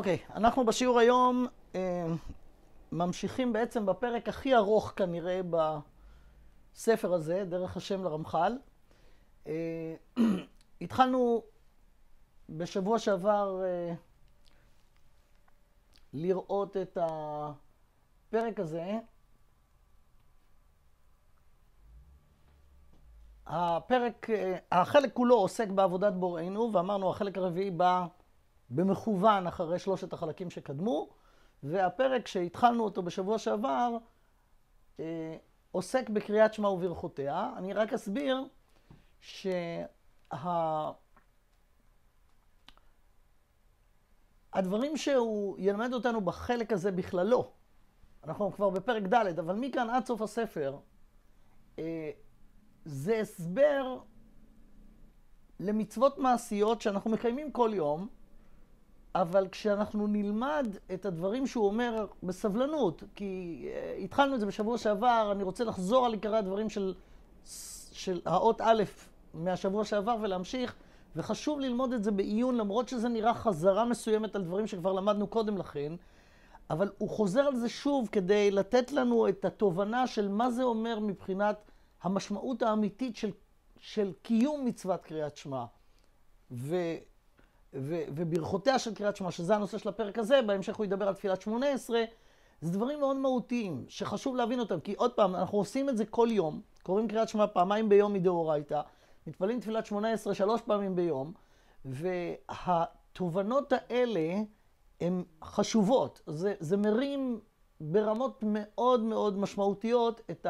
אוקיי, אנחנו בשיעור היום ממשיכים בעצם בפרק הכי ארוך כנראה בספר הזה, דרך השם לרמח"ל. התחלנו בשבוע שעבר לראות את הפרק הזה. החלק כולו עוסק בעבודת בוראנו, ואמרנו החלק הרביעי בא במכוון אחרי שלושת החלקים שקדמו, והפרק שהתחלנו אותו בשבוע שעבר עוסק בקריאת שמע וברכותיה. אני רק אסביר הדברים שהוא ילמד אותנו בחלק הזה בכללו, אנחנו כבר בפרק ד', אבל מכאן עד סוף הספר, זה הסבר למצוות מעשיות שאנחנו מקיימים כל יום, אבל כשאנחנו נלמד את הדברים שהוא אומר בסבלנות, כי התחלנו את זה בשבוע שעבר, אני רוצה לחזור על עיקרי הדברים של האות א' מהשבוע שעבר ולהמשיך, וחשוב ללמוד את זה בעיון, למרות שזה נראה חזרה מסוימת על דברים שכבר למדנו קודם לכן, אבל הוא חוזר על זה שוב כדי לתת לנו את התובנה של מה זה אומר מבחינת המשמעות האמיתית של קיום מצוות קריאת שמע וברכותיה של קריאת שמע, שזה הנושא של הפרק הזה. בהמשך הוא ידבר על תפילת 18. זה דברים מאוד מהותיים שחשוב להבין אותם, כי עוד פעם, אנחנו עושים את זה כל יום, קוראים קריאת שמע פעמיים ביום מדאורייתא, מתפללים תפילת 18 3 פעמים ביום, והתובנות האלה הן חשובות. זה מרים ברמות מאוד מאוד משמעותיות את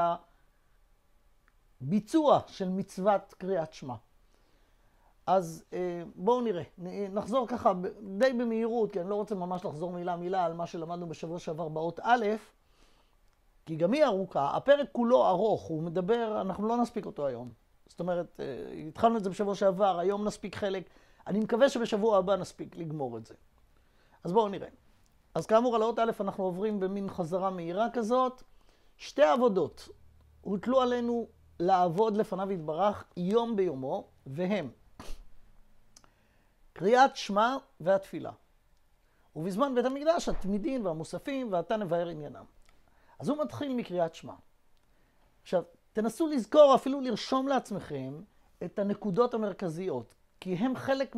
הביצוע של מצוות קריאת שמע. אז בואו נראה, נחזור ככה די במהירות, כי אני לא רוצה ממש לחזור מילה מילה על מה שלמדנו בשבוע שעבר באות א', כי גם היא ארוכה. הפרק כולו ארוך, הוא מדבר, אנחנו לא נספיק אותו היום. זאת אומרת, התחלנו את זה בשבוע שעבר, היום נספיק חלק, אני מקווה שבשבוע הבא נספיק לגמור את זה. אז בואו נראה. אז כאמור, על האות א' אנחנו עוברים במין חזרה מהירה כזאת. שתי עבודות הוטלו עלינו לעבוד לפניו יתברך יום ביומו, והם קריאת שמע והתפילה. ובזמן בית המקדש התמידין והמוספים ואתה נבהר עניינם. אז הוא מתחיל מקריאת שמע. עכשיו, תנסו לזכור, אפילו לרשום לעצמכם את הנקודות המרכזיות, כי הם חלק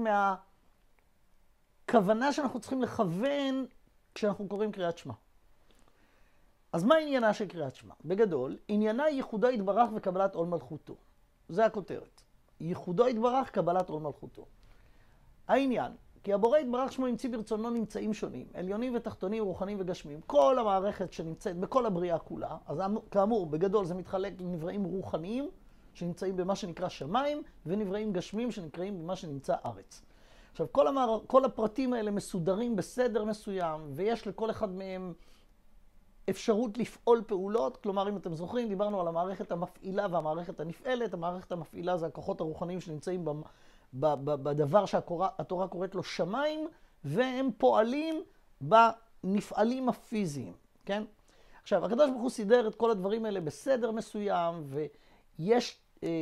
מהכוונה שאנחנו צריכים לכוון כשאנחנו קוראים קריאת שמע. אז מה עניינה של קריאת שמע? בגדול, עניינה ייחודו יתברך וקבלת עול מלכותו. זה הכותרת. ייחודו יתברך, קבלת עול מלכותו. העניין, כי הבורא יתברך שמו המציא ברצונו נמצאים שונים, עליונים ותחתונים, רוחניים וגשמיים. כל המערכת שנמצאת בכל הבריאה כולה, אז כאמור, בגדול זה מתחלק לנבראים רוחניים, שנמצאים במה שנקרא שמיים, ונבראים גשמיים שנקראים במה שנמצא ארץ. עכשיו, כל הפרטים האלה מסודרים בסדר מסוים, ויש לכל אחד מהם אפשרות לפעול פעולות. כלומר, אם אתם זוכרים, דיברנו על המערכת המפעילה והמערכת הנפעלת. המערכת המפעילה זה הכוחות הרוחניים שנמצאים בדבר שהתורה קוראת לו שמיים, והם פועלים בנפעלים הפיזיים, כן? עכשיו, הקדוש ברוך הוא סידר את כל הדברים האלה בסדר מסוים, ויש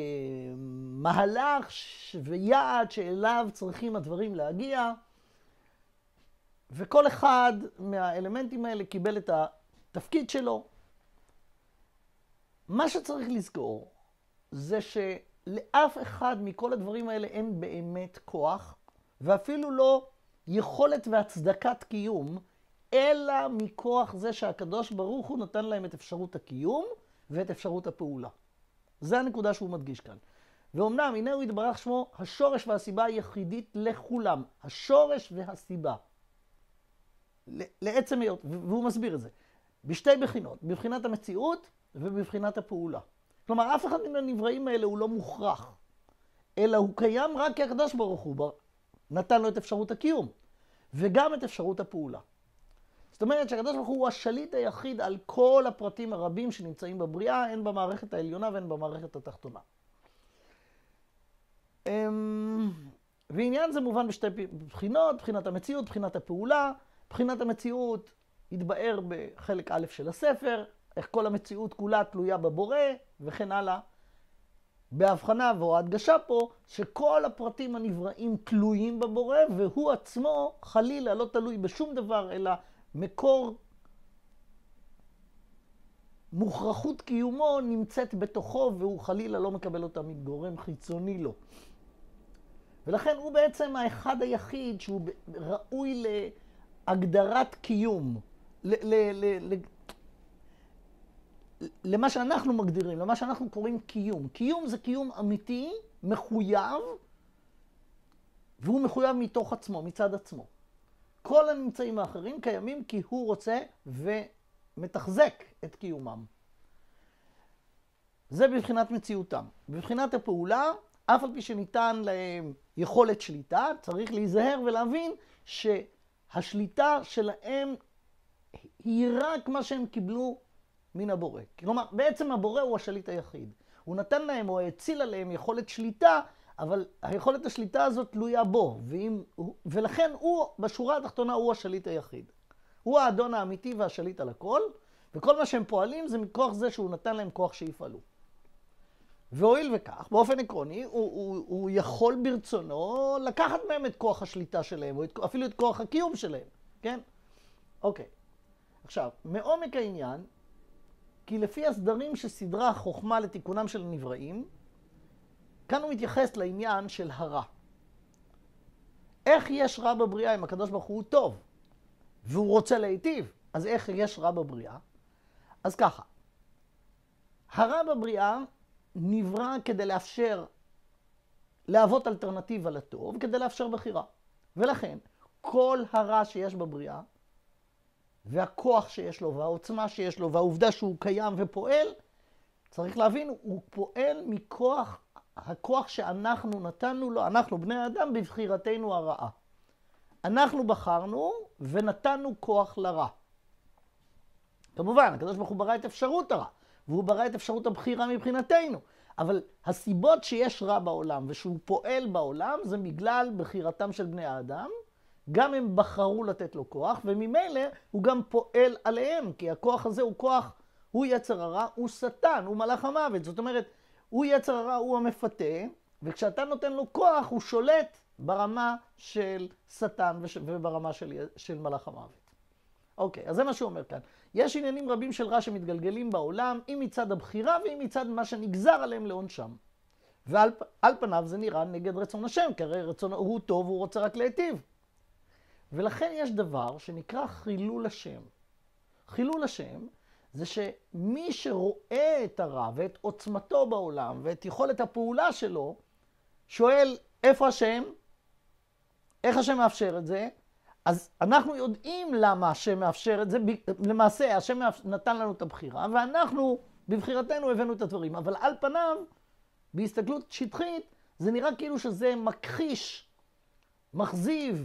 מהלך ויעד שאליו צריכים הדברים להגיע, וכל אחד מהאלמנטים האלה קיבל את התפקיד שלו. מה שצריך לזכור זה שלאף אחד מכל הדברים האלה אין באמת כוח, ואפילו לא יכולת והצדקת קיום, אלא מכוח זה שהקדוש ברוך הוא נתן להם את אפשרות הקיום ואת אפשרות הפעולה. זה הנקודה שהוא מדגיש כאן. ואומנם, הנה הוא יתברך שמו, השורש והסיבה היחידית לכולם. השורש והסיבה. לעצם היות, והוא מסביר את זה. בשתי בחינות, בבחינת המציאות ובבחינת הפעולה. כלומר, אף אחד מן הנבראים האלה הוא לא מוכרח, אלא הוא קיים רק כי הקדוש ברוך הוא נתן לו את אפשרות הקיום, וגם את אפשרות הפעולה. זאת אומרת שהקדוש ברוך הוא השליט היחיד על כל הפרטים הרבים שנמצאים בבריאה, הן במערכת העליונה והן במערכת התחתונה. ועניין זה מובן בשתי בחינות, בחינת המציאות, בחינת הפעולה. בחינת המציאות התבאר בחלק א' של הספר, איך כל המציאות כולה תלויה בבורא וכן הלאה. בהבחנה או ההדגשה פה, שכל הפרטים הנבראים תלויים בבורא, והוא עצמו חלילה לא תלוי בשום דבר, אלא מקור מוכרחות קיומו נמצאת בתוכו, והוא חלילה לא מקבל אותה מגורם חיצוני לו. ולכן הוא בעצם האחד היחיד שהוא ראוי להגדרת קיום, למה שאנחנו מגדירים, למה שאנחנו קוראים קיום. קיום זה קיום אמיתי, מחויב, והוא מחויב מתוך עצמו, מצד עצמו. כל הנמצאים האחרים קיימים כי הוא רוצה ומתחזק את קיומם. זה בבחינת מציאותם. בבחינת הפעולה, אף על פי שניתן להם יכולת שליטה, צריך להיזהר ולהבין שהשליטה שלהם היא רק מה שהם קיבלו מן הבורא. כלומר, בעצם הבורא הוא השליט היחיד. הוא נתן להם או הציל עליהם יכולת שליטה, אבל היכולת השליטה הזאת תלויה בו, ולכן הוא, בשורה התחתונה, הוא השליט היחיד. הוא האדון האמיתי והשליט על הכל, וכל מה שהם פועלים זה מכוח זה שהוא נתן להם כוח שיפעלו. והואיל וכך, באופן עקרוני, הוא יכול ברצונו לקחת מהם את כוח השליטה שלהם, או אפילו את כוח הקיום שלהם, כן? אוקיי. עכשיו, מעומק העניין, כי לפי הסדרים שסדרה החוכמה לתיקונם של הנבראים, כאן הוא מתייחס לעניין של הרע. איך יש רע בבריאה אם הקדוש ברוך הוא טוב, והוא רוצה להיטיב? אז איך יש רע בבריאה? אז ככה, הרע בבריאה נברא כדי לאפשר, להוות אלטרנטיבה לטוב, כדי לאפשר בחירה. ולכן, כל הרע שיש בבריאה, והכוח שיש לו, והעוצמה שיש לו, והעובדה שהוא קיים ופועל, צריך להבין, הוא פועל מכוח, הכוח שאנחנו נתנו לו, אנחנו בני האדם, בבחירתנו הרעה. אנחנו בחרנו ונתנו כוח לרע. כמובן, הקדוש ברוך הוא ברא את אפשרות הרע, והוא ברא את אפשרות הבחירה מבחינתנו. אבל הסיבות שיש רע בעולם ושהוא פועל בעולם, זה בגלל בחירתם של בני האדם, גם הם בחרו לתת לו כוח, וממילא הוא גם פועל עליהם, כי הכוח הזה הוא כוח, הוא יצר הרע, הוא שטן, הוא מלאך המוות. זאת אומרת, הוא יצר הרע, הוא המפתה, וכשאתה נותן לו כוח, הוא שולט ברמה של שטן וברמה של מלאך המוות. אוקיי, אז זה מה שהוא אומר כאן. יש עניינים רבים של רע שמתגלגלים בעולם, אם מצד הבחירה ואם מצד מה שנגזר עליהם לעונשם. ועל פניו זה נראה נגד רצון השם, כי הרי רצון הוא טוב, הוא רוצה רק להיטיב. ולכן יש דבר שנקרא חילול השם. חילול השם זה שמי שרואה את הרע ואת עוצמתו בעולם ואת יכולת הפעולה שלו, שואל איפה השם? איך השם מאפשר את זה? אז אנחנו יודעים למה השם מאפשר את זה. למעשה השם נתן לנו את הבחירה, ואנחנו בבחירתנו הבאנו את הדברים. אבל על פניו, בהסתכלות שטחית, זה נראה כאילו שזה מכחיש, מכזיב,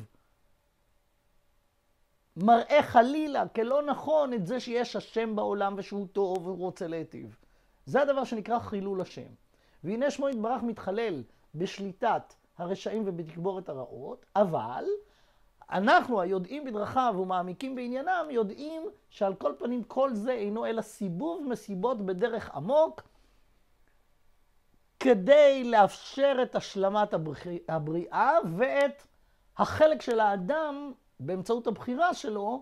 מראה חלילה כלא נכון את זה שיש השם בעולם ושהוא טוב והוא רוצה להיטיב. זה הדבר שנקרא חילול השם. והנה שמו יתברך מתחלל בשליטת הרשעים ובתגבורת הרעות, אבל אנחנו היודעים בדרכיו ומעמיקים בעניינם יודעים שעל כל פנים כל זה אינו אלא סיבוב מסיבות בדרך עמוק כדי לאפשר את השלמת הבריאה ואת החלק של האדם באמצעות הבחירה שלו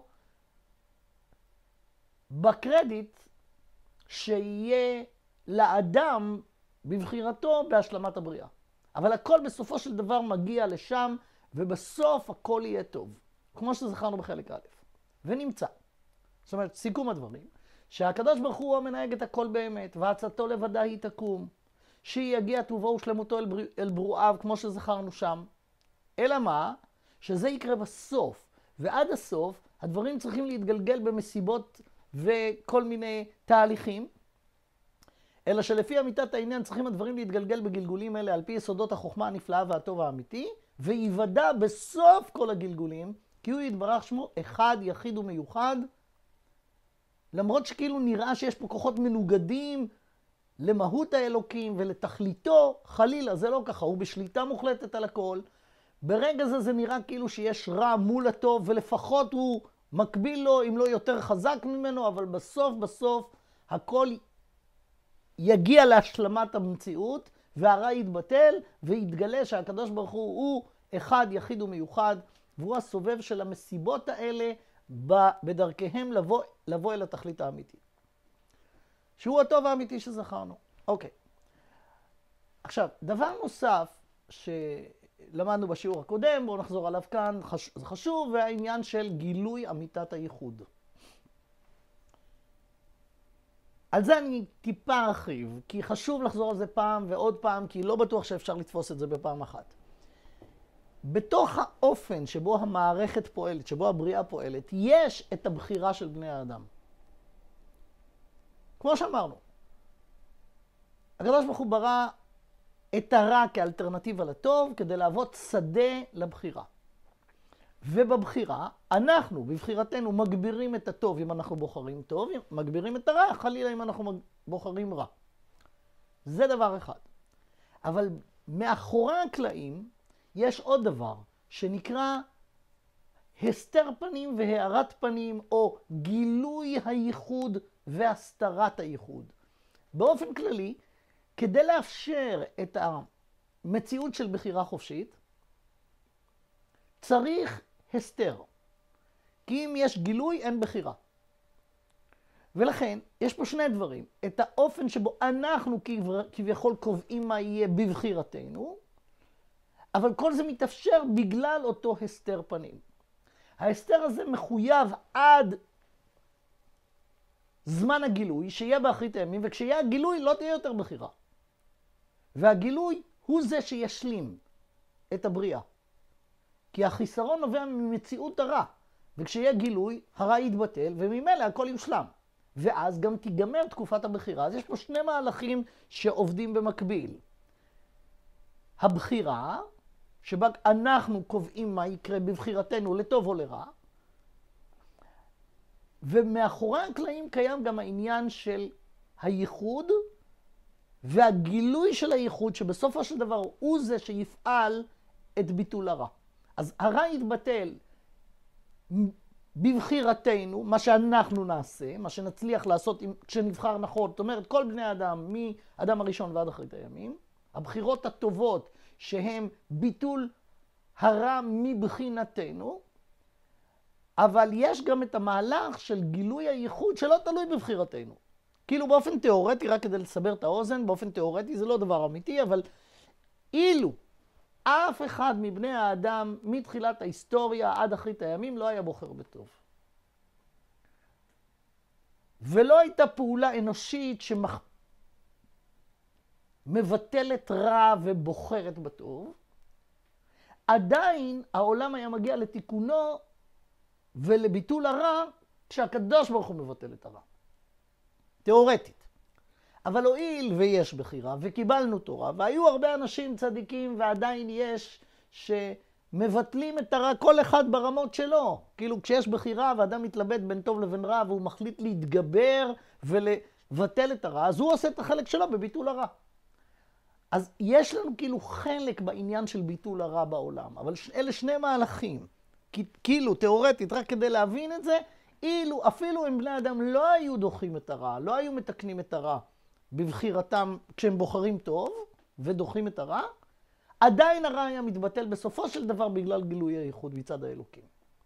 בקרדיט שיהיה לאדם בבחירתו בהשלמת הבריאה. אבל הכל בסופו של דבר מגיע לשם, ובסוף הכל יהיה טוב, כמו שזכרנו בחלק א'. ונמצא. זאת אומרת, סיכום הדברים, שהקדוש ברוך הוא המנהג את הכל באמת, ועצתו לבדה היא תקום, שהיא יגיע טובו ושלמותו אל ברואיו, כמו שזכרנו שם. אלא מה? שזה יקרה בסוף. ועד הסוף, הדברים צריכים להתגלגל במסיבות וכל מיני תהליכים, אלא שלפי אמיתת העניין צריכים הדברים להתגלגל בגלגולים אלה על פי יסודות החוכמה הנפלאה והטוב האמיתי, ויוודע בסוף כל הגלגולים, כי הוא יתברך שמו אחד, יחיד ומיוחד, למרות שכאילו נראה שיש פה כוחות מנוגדים למהות האלוקים ולתכליתו, חלילה, זה לא ככה, הוא בשליטה מוחלטת על הכל. ברגע זה נראה כאילו שיש רע מול הטוב, ולפחות הוא מקביל לו, אם לא יותר חזק ממנו, אבל בסוף הכל יגיע להשלמת המציאות, והרע יתבטל, ויתגלה שהקדוש ברוך הוא אחד, יחיד ומיוחד, והוא הסובב של המסיבות האלה בדרכיהם לבוא אל התכלית האמיתית. שהוא הטוב האמיתי שזכרנו. אוקיי. עכשיו, דבר נוסף שלמדנו בשיעור הקודם, בואו נחזור עליו כאן, זה חשוב, והעניין של גילוי אמיתת הייחוד. על זה אני טיפה ארחיב, כי חשוב לחזור על זה פעם ועוד פעם, כי לא בטוח שאפשר לתפוס את זה בפעם אחת. בתוך האופן שבו המערכת פועלת, שבו הבריאה פועלת, יש את הבחירה של בני האדם. כמו שאמרנו, הקדוש ברוך הוא ברא את הרע כאלטרנטיבה לטוב, כדי להוות שדה לבחירה. ובבחירה, אנחנו, בבחירתנו, מגבירים את הטוב אם אנחנו בוחרים טוב, מגבירים את הרע, חלילה אם אנחנו בוחרים רע. זה דבר אחד. אבל מאחורי הקלעים יש עוד דבר שנקרא הסתר פנים והארת פנים, או גילוי הייחוד והסתרת הייחוד. באופן כללי, כדי לאפשר את המציאות של בחירה חופשית, צריך הסתר. כי אם יש גילוי, אין בחירה. ולכן, יש פה שני דברים. את האופן שבו אנחנו כביכול קובעים מה יהיה בבחירתנו, אבל כל זה מתאפשר בגלל אותו הסתר פנים. ההסתר הזה מחויב עד זמן הגילוי, שיהיה באחרית הימים, וכשיהיה הגילוי לא תהיה יותר בחירה. והגילוי הוא זה שישלים את הבריאה. כי החיסרון נובע ממציאות הרע, וכשיהיה גילוי, הרע יתבטל, וממילא הכל יושלם. ואז גם תיגמר תקופת הבחירה. אז יש פה שני מהלכים שעובדים במקביל. הבחירה, שבה אנחנו קובעים מה יקרה בבחירתנו לטוב או לרע, ומאחורי הקלעים קיים גם העניין של הייחוד, והגילוי של הייחוד, שבסופו של דבר הוא זה שיפעל את ביטול הרע. אז הרע יתבטל בבחירתנו, מה שאנחנו נעשה, מה שנצליח לעשות כשנבחר נכון, זאת אומרת, כל בני האדם, מאדם הראשון ועד אחרית הימים, הבחירות הטובות שהן ביטול הרע מבחינתנו, אבל יש גם את המהלך של גילוי הייחוד שלא תלוי בבחירתנו. כאילו באופן תיאורטי, רק כדי לסבר את האוזן, באופן תיאורטי זה לא דבר אמיתי, אבל אילו אף אחד מבני האדם מתחילת ההיסטוריה עד אחרית הימים לא היה בוחר בטוב. ולא הייתה פעולה אנושית שמבטלת רע ובוחרת בטוב, עדיין העולם היה מגיע לתיקונו ולביטול הרע כשהקדוש ברוך הוא מבטל את הרע. תיאורטית. אבל הואיל ויש בחירה וקיבלנו תורה, והיו הרבה אנשים צדיקים ועדיין יש שמבטלים את הרע כל אחד ברמות שלו. כאילו כשיש בחירה ואדם מתלבט בין טוב לבין רע והוא מחליט להתגבר ולבטל את הרע, אז הוא עושה את החלק שלו בביטול הרע. אז יש לנו כאילו חלק בעניין של ביטול הרע בעולם, אבל אלה שני מהלכים. כאילו תיאורטית, רק כדי להבין את זה, אילו אפילו אם בני אדם לא היו דוחים את הרע, לא היו מתקנים את הרע בבחירתם כשהם בוחרים טוב ודוחים את הרע, עדיין הרע היה מתבטל בסופו של דבר בגלל גילוי הייחוד מצד האלוקים.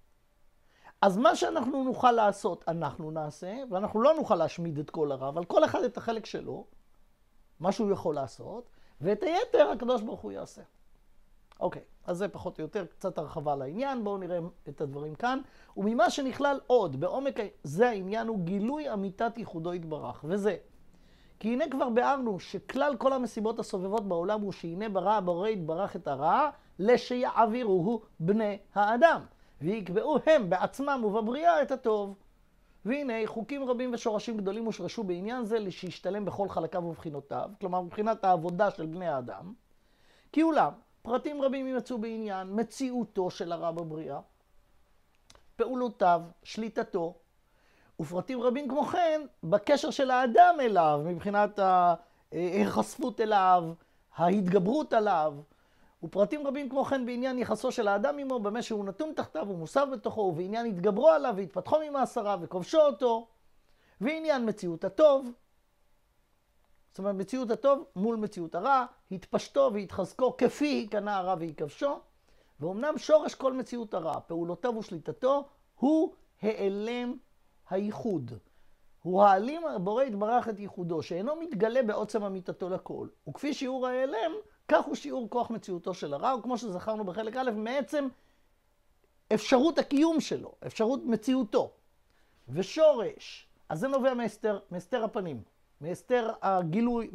אז מה שאנחנו נוכל לעשות, אנחנו נעשה, ואנחנו לא נוכל להשמיד את כל הרע, אבל כל אחד את החלק שלו, מה שהוא יכול לעשות, ואת היתר הקדוש ברוך הוא יעשה. אוקיי, אז זה פחות או יותר קצת הרחבה לעניין, בואו נראה את הדברים כאן. וממה שנכלל עוד, בעומק זה העניין הוא גילוי אמיתת ייחודו יתברך, וזה. כי הנה כבר ביארנו שכלל כל המסיבות הסובבות בעולם הוא שהנה ברא הבורא יתברך את הרע, לשיעבירוהו בני האדם, ויקבעו הם בעצמם ובבריאה את הטוב. והנה חוקים רבים ושורשים גדולים הושרשו בעניין זה לשישתלם בכל חלקיו ובחינותיו, כלומר מבחינת העבודה של בני האדם. כי אולם, פרטים רבים ימצאו בעניין מציאותו של הרע בבריאה, פעולותיו, שליטתו, ופרטים רבים כמו כן בקשר של האדם אליו, מבחינת ההיחשפות אליו, ההתגברות עליו, ופרטים רבים כמו כן בעניין יחסו של האדם עמו, במה שהוא נתון תחתיו ומוסב בתוכו, ובעניין התגברו עליו והתפתחו ממאסריו וכובשו אותו, ועניין מציאות הטוב. זאת אומרת, מציאות הטוב מול מציאות הרע, התפשטו והתחזקו כפי קנה הרע ויקבשו, ואומנם שורש כל מציאות הרע, פעולותיו ושליטתו, הוא העלם הייחוד. הוא העלים הבורא יתברך את ייחודו, שאינו מתגלה בעוצם אמיתתו לכל. וכפי שיעור ההעלם, כך הוא שיעור כוח מציאותו של הרע, וכמו שזכרנו בחלק א', מעצם אפשרות הקיום שלו, אפשרות מציאותו. ושורש, אז זה נובע מהסתר הפנים, מהסתר הגילוי,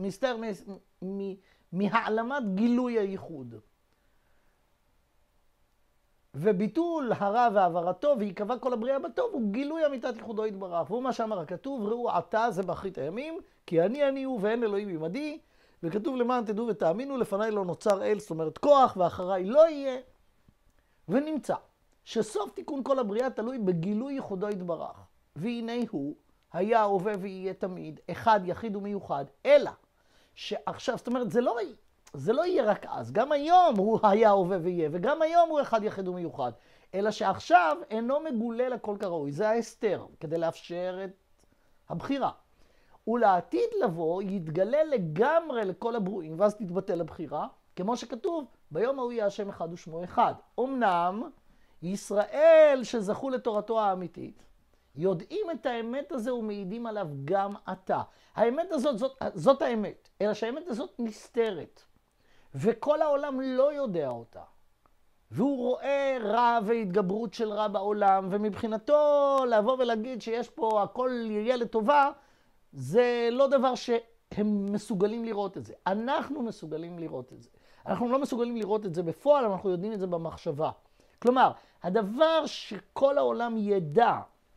מהעלמת גילוי הייחוד. וביטול הרע והעברתו ויקבע כל הבריאה בטוב הוא גילוי אמיתת ייחודו יתברך. והוא מה שאמר הכתוב, ראו עתה זה באחרית הימים, כי אני הוא ואין אלוהים עמדי, וכתוב למען תדעו ותאמינו, לפניי לא נוצר אל, זאת אומרת כוח, ואחריי לא יהיה. ונמצא שסוף תיקון כל הבריאה תלוי בגילוי ייחודו יתברך. והנה הוא היה הווה ויהיה תמיד, אחד יחיד ומיוחד, אלא שעכשיו, זאת אומרת, זה לא יהיה רק אז, גם היום הוא היה הווה ויהיה, וגם היום הוא אחד יחיד ומיוחד, אלא שעכשיו אינו מגולה לכל כראוי, זה ההסתר, כדי לאפשר את הבחירה. ולעתיד לבוא יתגלה לגמרי לכל הברואים, ואז תתבטל הבחירה, כמו שכתוב, ביום ההוא יהיה השם אחד ושמו אחד. אמנם ישראל שזכו לתורתו האמיתית, יודעים את האמת הזה ומעידים עליו גם עתה. האמת הזאת, זאת האמת, אלא שהאמת הזאת נסתרת. וכל העולם לא יודע אותה. והוא רואה רע והתגברות של רע בעולם, ומבחינתו לבוא ולהגיד שיש פה הכל יהיה לטובה, זה לא דבר שהם מסוגלים לראות את זה. אנחנו מסוגלים לראות את זה. אנחנו לא מסוגלים לראות את זה בפועל, אנחנו יודעים את זה במחשבה. כלומר, הדבר שכל העולם ידע,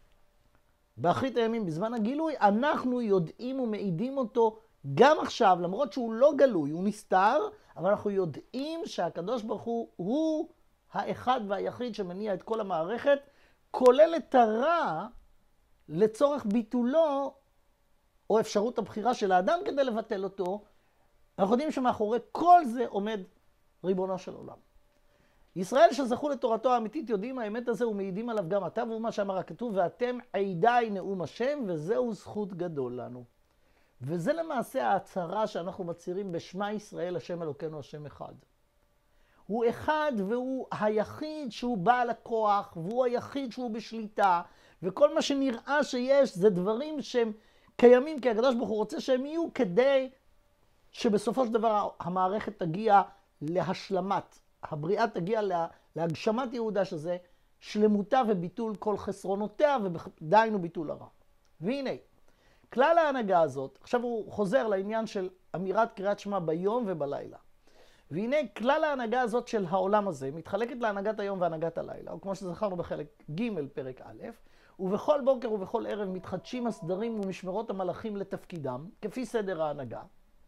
באחרית הימים, בזמן הגילוי, אנחנו יודעים ומעידים אותו גם עכשיו, למרות שהוא לא גלוי, הוא נסתר, אבל אנחנו יודעים שהקדוש ברוך הוא האחד והיחיד שמניע את כל המערכת, כולל את הרע לצורך ביטולו, או אפשרות הבחירה של האדם כדי לבטל אותו. אנחנו יודעים שמאחורי כל זה עומד ריבונו של עולם. ישראל שזכו לתורתו האמיתית יודעים האמת הזה ומעידים עליו גם עתה, והוא מה שאמר הכתוב, ואתם עידי נאום השם, וזהו זכות גדול לנו. וזה למעשה ההצהרה שאנחנו מצהירים בשמה ישראל, השם אלוקינו, השם אחד. הוא אחד והוא היחיד שהוא בעל הכוח, והוא היחיד שהוא בשליטה, וכל מה שנראה שיש זה דברים שהם קיימים, כי הקדוש ברוך הוא רוצה שהם יהיו כדי שבסופו של דבר המערכת תגיע להשלמת. הבריאה תגיע להגשמת יהודה, שזה שלמותה וביטול כל חסרונותיה, ודיינו ביטול הרע. והנה, כלל ההנהגה הזאת, עכשיו הוא חוזר לעניין של אמירת קריאת שמע ביום ובלילה. והנה, כלל ההנהגה הזאת של העולם הזה, מתחלקת להנהגת היום והנהגת הלילה, או כמו שזכרנו בחלק ג' פרק א', ובכל בוקר ובכל ערב מתחדשים הסדרים ומשמרות המלאכים לתפקידם, כפי סדר ההנהגה.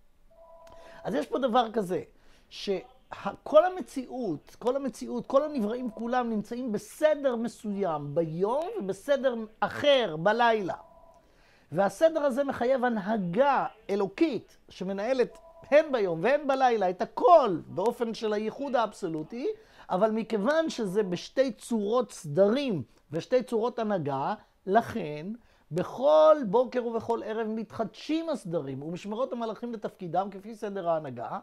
אז יש פה דבר כזה, כל המציאות, כל הנבראים כולם נמצאים בסדר מסוים ביום ובסדר אחר בלילה. והסדר הזה מחייב הנהגה אלוקית שמנהלת הן ביום והן בלילה את הכל באופן של הייחוד האבסולוטי, אבל מכיוון שזה בשתי צורות סדרים ושתי צורות הנהגה, לכן בכל בוקר ובכל ערב מתחדשים הסדרים ומשמרות המלאכים לתפקידם כפי סדר ההנהגה,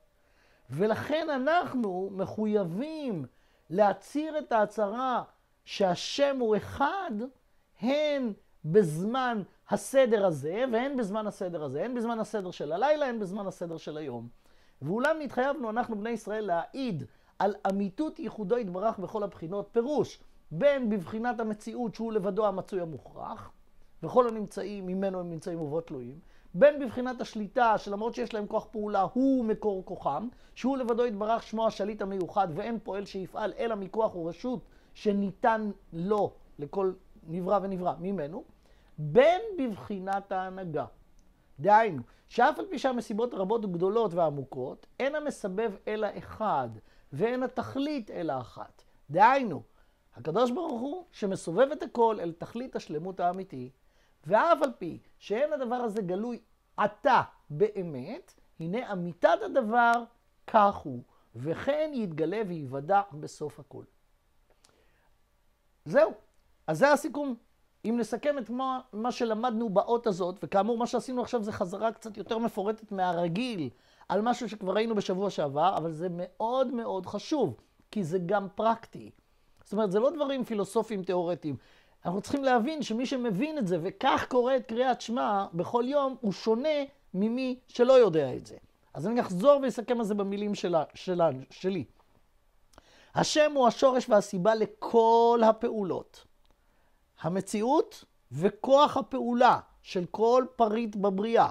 ולכן אנחנו מחויבים להצהיר את ההצהרה שהשם הוא אחד, הן בזמן הסדר הזה והן בזמן הסדר הזה, הן בזמן הסדר של הלילה, הן בזמן הסדר של היום. ואולם נתחייבנו אנחנו בני ישראל להעיד על אמיתות ייחודו יתברך בכל הבחינות, פירוש בין בבחינת המציאות שהוא לבדו המצוי המוכרח, וכל הנמצאים ממנו הם נמצאים ובו תלויים, בין בבחינת השליטה שלמרות שיש להם כוח פעולה הוא מקור כוחם, שהוא לבדו יתברך שמו השליט המיוחד ואין פועל שיפעל אלא מכוח ורשות שניתן לו לכל נברא ונברא ממנו, בין בבחינת ההנהגה. דהיינו, שאף על פי שהמסיבות רבות וגדולות ועמוקות, אין המסבב אלא אחד, ואין התכלית אלא אחת. דהיינו, הקדוש ברוך הוא שמסובב את הכל אל תכלית השלמות האמיתי, ואף על פי שאין הדבר הזה גלוי עתה באמת, הנה אמיתת הדבר כך הוא, וכן יתגלה ויוודע בסוף הכל. זהו. אז זה הסיכום אם נסכם את מה שלמדנו באות הזאת, וכאמור מה שעשינו עכשיו זה חזרה קצת יותר מפורטת מהרגיל, על משהו שכבר ראינו בשבוע שעבר, אבל זה מאוד מאוד חשוב, כי זה גם פרקטי. זאת אומרת, זה לא דברים פילוסופיים תיאורטיים. אנחנו צריכים להבין שמי שמבין את זה, וכך קורא את קריאת שמע בכל יום, הוא שונה ממי שלא יודע את זה. אז אני אחזור ואסכם על זה במילים שלי. השם הוא השורש והסיבה לכל הפעולות. המציאות וכוח הפעולה של כל פריט בבריאה.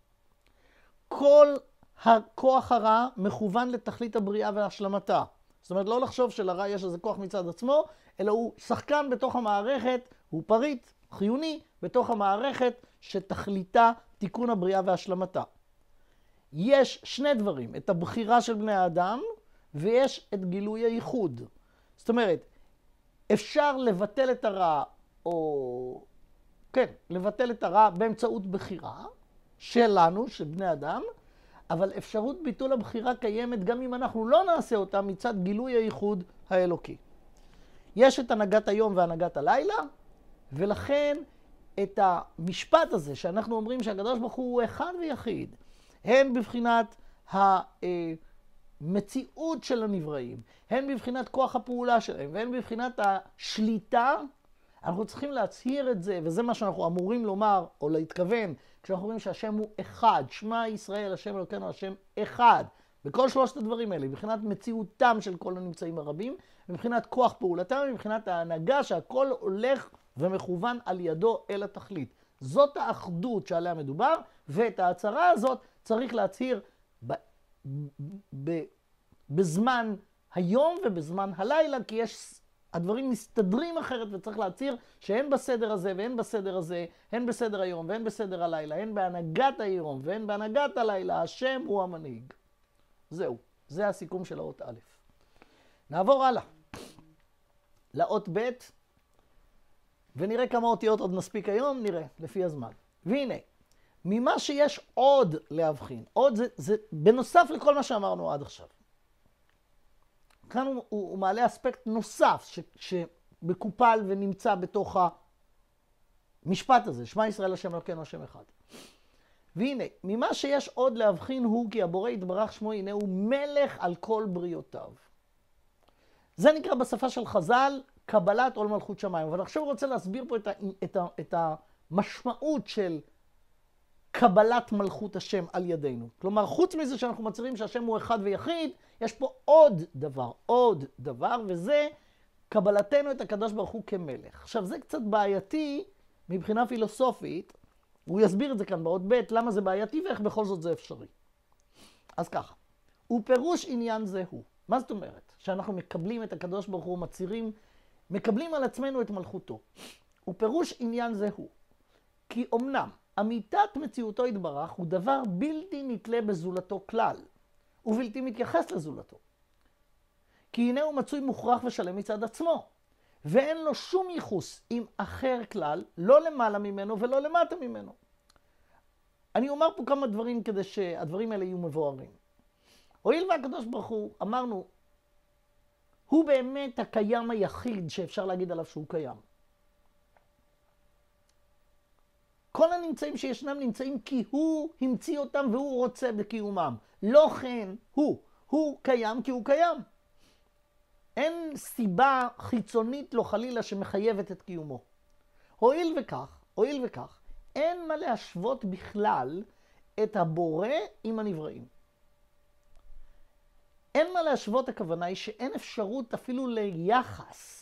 כל הכוח הרע מכוון לתכלית הבריאה והשלמתה. זאת אומרת, לא לחשוב שלרע יש איזה כוח מצד עצמו, אלא הוא שחקן בתוך המערכת, הוא פריט חיוני בתוך המערכת שתכליתה תיקון הבריאה והשלמתה. יש שני דברים, את הבחירה של בני האדם ויש את גילוי הייחוד. זאת אומרת, אפשר לבטל את הרע, לבטל את הרע באמצעות בחירה שלנו, של בני אדם, אבל אפשרות ביטול הבחירה קיימת גם אם אנחנו לא נעשה אותה מצד גילוי הייחוד האלוקי. יש את הנהגת היום והנהגת הלילה, ולכן את המשפט הזה שאנחנו אומרים שהקדוש ברוך הוא אחד ויחיד, הן בבחינת המציאות של הנבראים, הן בבחינת כוח הפעולה שלהם, והן בבחינת השליטה, אנחנו צריכים להצהיר את זה, וזה מה שאנחנו אמורים לומר או להתכוון, כשאנחנו אומרים שהשם הוא אחד, שמע ישראל, השם אלוקינו, השם אחד. בכל שלושת הדברים האלה, מבחינת מציאותם של כל הנמצאים הרבים, מבחינת כוח פעולתם, מבחינת ההנהגה שהכל הולך ומכוון על ידו אל התכלית. זאת האחדות שעליה מדובר, ואת ההצהרה הזאת צריך להצהיר בזמן היום ובזמן הלילה, כי הדברים מסתדרים אחרת וצריך להצהיר שהן בסדר הזה והן בסדר הזה, הן בסדר היום והן בסדר הלילה, הן בהנהגת היום והן בהנהגת הלילה, השם הוא המנהיג. זהו, זה הסיכום של האות א'. נעבור הלאה. לאות ב', ונראה כמה אותיות עוד נספיק היום, נראה, לפי הזמן. והנה, ממה שיש עוד להבחין, עוד זה בנוסף לכל מה שאמרנו עד עכשיו. כאן הוא מעלה אספקט נוסף שמקופל ונמצא בתוך המשפט הזה, שמע ישראל השם אלוקינו השם אחד. והנה, ממה שיש עוד להבחין הוא כי הבורא יתברך שמו הנה הוא מלך על כל בריאותיו. זה נקרא בשפה של חז"ל קבלת עול מלכות שמיים. אבל עכשיו אני רוצה להסביר פה את המשמעות של קבלת מלכות השם על ידינו. כלומר, חוץ מזה שאנחנו מצהירים שהשם הוא אחד ויחיד, יש פה עוד דבר, וזה קבלתנו את הקדוש ברוך הוא כמלך. עכשיו, זה קצת בעייתי מבחינה פילוסופית, הוא יסביר את זה כאן באות ב', למה זה בעייתי ואיך בכל זאת זה אפשרי. אז ככה, ופירוש עניין זה הוא. מה זאת אומרת? שאנחנו מקבלים את הקדוש ברוך הוא, מצהירים, מקבלים על עצמנו את מלכותו. ופירוש עניין זה הוא. כי אמנם אמיתת מציאותו יתברך הוא דבר בלתי נתלה בזולתו כלל, ובלתי מתייחס לזולתו. כי הנה הוא מצוי מוכרח ושלם מצד עצמו, ואין לו שום ייחוס עם אחר כלל, לא למעלה ממנו ולא למטה ממנו. אני אומר פה כמה דברים כדי שהדברים האלה יהיו מבוארים. הואיל והקדוש ברוך הוא, אמרנו, הוא באמת הקיים היחיד שאפשר להגיד עליו שהוא קיים. כל הנמצאים שישנם נמצאים כי הוא המציא אותם והוא רוצה בקיומם. לא כן הוא קיים כי הוא קיים. אין סיבה חיצונית לא חלילה שמחייבת את קיומו. הואיל וכך, אין מה להשוות בכלל את הבורא עם הנבראים. אין מה להשוות, הכוונה היא שאין אפשרות אפילו ליחס.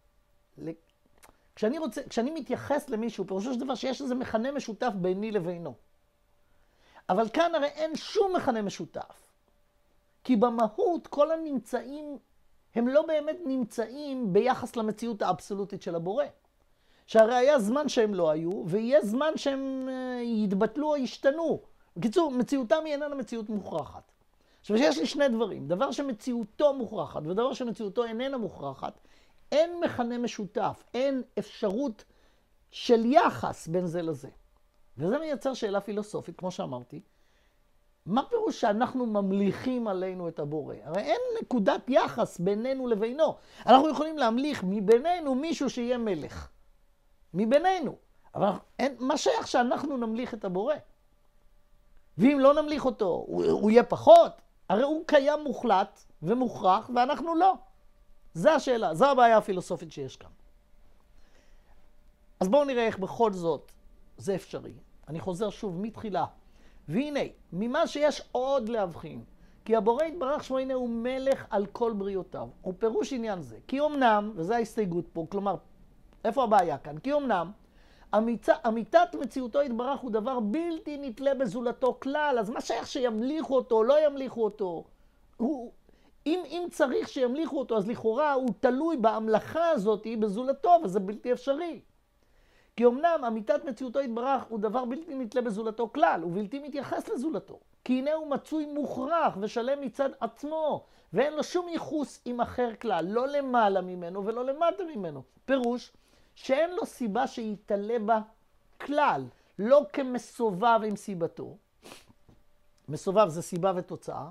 כשאני מתייחס למישהו, פירושו של דבר שיש איזה מכנה משותף ביני לבינו. אבל כאן הרי אין שום מכנה משותף. כי במהות כל הנמצאים הם לא באמת נמצאים ביחס למציאות האבסולוטית של הבורא. שהרי היה זמן שהם לא היו, ויהיה זמן שהם יתבטלו או ישתנו. בקיצור, מציאותם היא איננה מציאות מוכרחת. עכשיו, יש לי שני דברים. דבר שמציאותו מוכרחת ודבר שמציאותו איננה מוכרחת, אין מכנה משותף, אין אפשרות של יחס בין זה לזה. וזה מייצר שאלה פילוסופית, כמו שאמרתי. מה פירוש שאנחנו ממליכים עלינו את הבורא? הרי אין נקודת יחס בינינו לבינו. אנחנו יכולים להמליך מבינינו מישהו שיהיה מלך. מבינינו. אבל מה שייך שאנחנו נמליך את הבורא? ואם לא נמליך אותו, הוא יהיה פחות? הרי הוא קיים מוחלט ומוכרח, ואנחנו לא. זו השאלה, זו הבעיה הפילוסופית שיש כאן. אז בואו נראה איך בכל זאת זה אפשרי. אני חוזר שוב מתחילה. והנה, ממה שיש עוד להבחין, כי הבורא יתברך שמו הנה הוא מלך על כל בריאותיו. הוא פירוש עניין זה. כי אמנם, וזו ההסתייגות פה, כלומר, איפה הבעיה כאן? כי אמנם, אמיתת מציאותו יתברך הוא דבר בלתי נתלה בזולתו כלל, אז מה שייך שימליכו אותו, לא ימליכו אותו? אם צריך שימליכו אותו, אז לכאורה הוא תלוי בהמלכה הזאת בזולתו, וזה בלתי אפשרי. כי אמנם אמיתת מציאותו יתברך הוא דבר בלתי נתלה בזולתו כלל, הוא בלתי מתייחס לזולתו. כי הנה הוא מצוי מוכרח ושלם מצד עצמו, ואין לו שום ייחוס עם אחר כלל, לא למעלה ממנו ולא למטה ממנו. פירוש שאין לו סיבה שיתעלה בה כלל, לא כמסובב עם סיבתו. מסובב זה סיבה ותוצאה.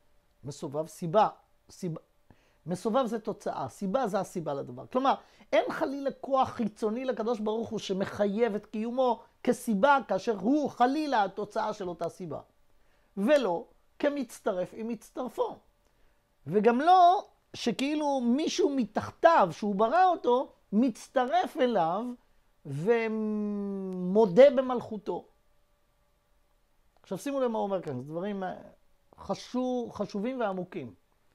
מסובב זה תוצאה, סיבה זה הסיבה לדבר. כלומר, אין חלילה כוח חיצוני לקדוש ברוך הוא שמחייב את קיומו כסיבה, כאשר הוא חלילה התוצאה של אותה סיבה. ולא כמצטרף עם מצטרפו. וגם לא שכאילו מישהו מתחתיו, שהוא ברא אותו, מצטרף אליו ומודה במלכותו. עכשיו שימו למה הוא אומר כאן, זה דברים חשובים ועמוקים.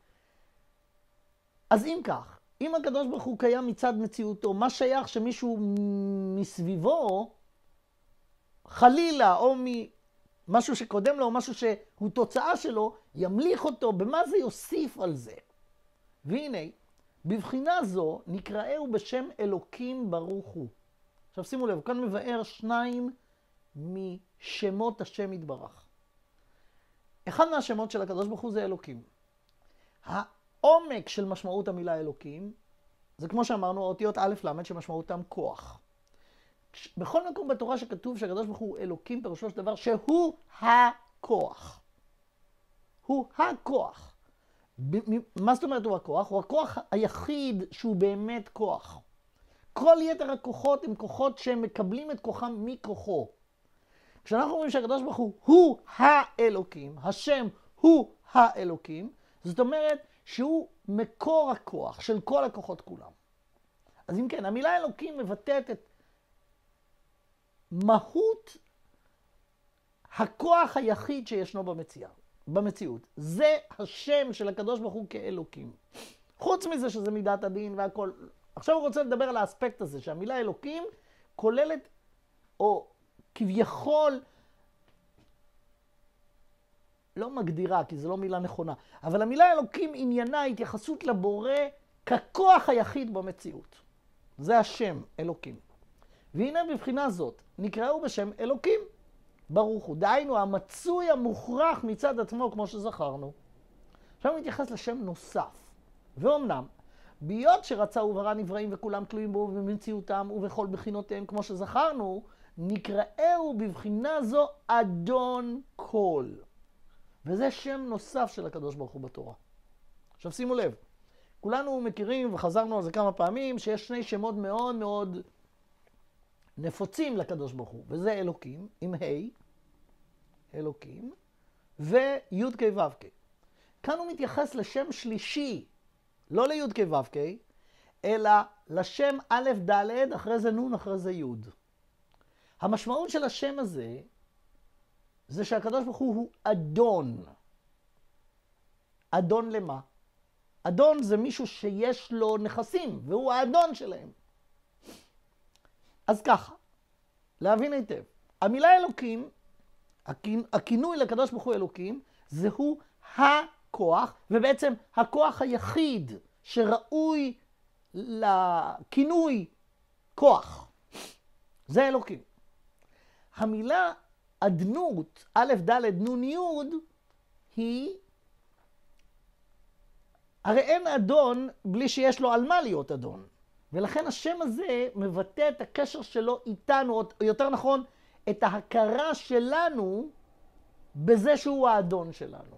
אז אם כך, אם הקדוש ברוך הוא קיים מצד מציאותו, מה שייך שמישהו מסביבו, חלילה, או משהו שקודם לו, או משהו שהוא תוצאה שלו, ימליך אותו, במה זה יוסיף על זה? והנה, בבחינה זו נקראהו בשם אלוקים ברוך הוא. עכשיו שימו לב, כאן מבאר שניים משמות השם יתברך. אחד מהשמות של הקדוש ברוך הוא זה אלוקים. העומק של משמעות המילה אלוקים, זה כמו שאמרנו, האותיות א' ל' שמשמעותם כוח. בכל מקום בתורה שכתוב שהקדוש ברוך הוא אלוקים, פירושו של דבר שהוא הכוח. הוא הכוח. מה זאת אומרת הוא הכוח? הוא הכוח היחיד שהוא באמת כוח. כל יתר הכוחות הם כוחות שהם מקבלים את כוחם מכוחו. כשאנחנו אומרים שהקדוש ברוך הוא האלוקים, השם הוא האלוקים, זאת אומרת שהוא מקור הכוח של כל הכוחות כולם. אז אם כן, המילה אלוקים מבטאת את מהות הכוח היחיד שישנו במציאות. זה השם של הקדוש ברוך הוא כאלוקים. חוץ מזה שזה מידת הדין והכל. עכשיו הוא רוצה לדבר על האספקט הזה, שהמילה אלוקים כוללת, או כביכול, לא מגדירה, כי זו לא מילה נכונה, אבל המילה אלוקים עניינה התייחסות לבורא ככוח היחיד במציאות. זה השם, אלוקים. והנה בבחינה זאת, נקראו בשם אלוקים, ברוך הוא. דהיינו, המצוי המוכרח מצד עצמו, כמו שזכרנו. עכשיו הוא מתייחס לשם נוסף. ואומנם, ביות שרצה וברא נבראים וכולם תלויים בו ובמציאותם ובכל בחינותיהם, כמו שזכרנו, נקראו בבחינה זו אדון כל. וזה שם נוסף של הקדוש ברוך הוא בתורה. עכשיו שימו לב, כולנו מכירים וחזרנו על זה כמה פעמים, שיש שני שמות מאוד מאוד נפוצים לקדוש ברוך הוא, וזה אלוקים, עם ה', אלוקים, וי' כ' ו' כ'. כאן הוא מתייחס לשם שלישי, לא לי' כ' ו' כ', אלא לשם א' ד', אחרי זה נ', אחרי זה י'. המשמעות של השם הזה, זה שהקדוש ברוך הוא אדון. אדון למה? אדון זה מישהו שיש לו נכסים, והוא האדון שלהם. אז ככה, להבין היטב. המילה אלוקים, הכינוי לקדוש ברוך הוא אלוקים, זהו הכוח, ובעצם הכוח היחיד שראוי לכינוי כוח. זה אלוקים. המילה אדנות, א' ד' נ' י', היא, הרי אין אדון בלי שיש לו על מה להיות אדון. ולכן השם הזה מבטא את הקשר שלו איתנו, או יותר נכון, את ההכרה שלנו בזה שהוא האדון שלנו.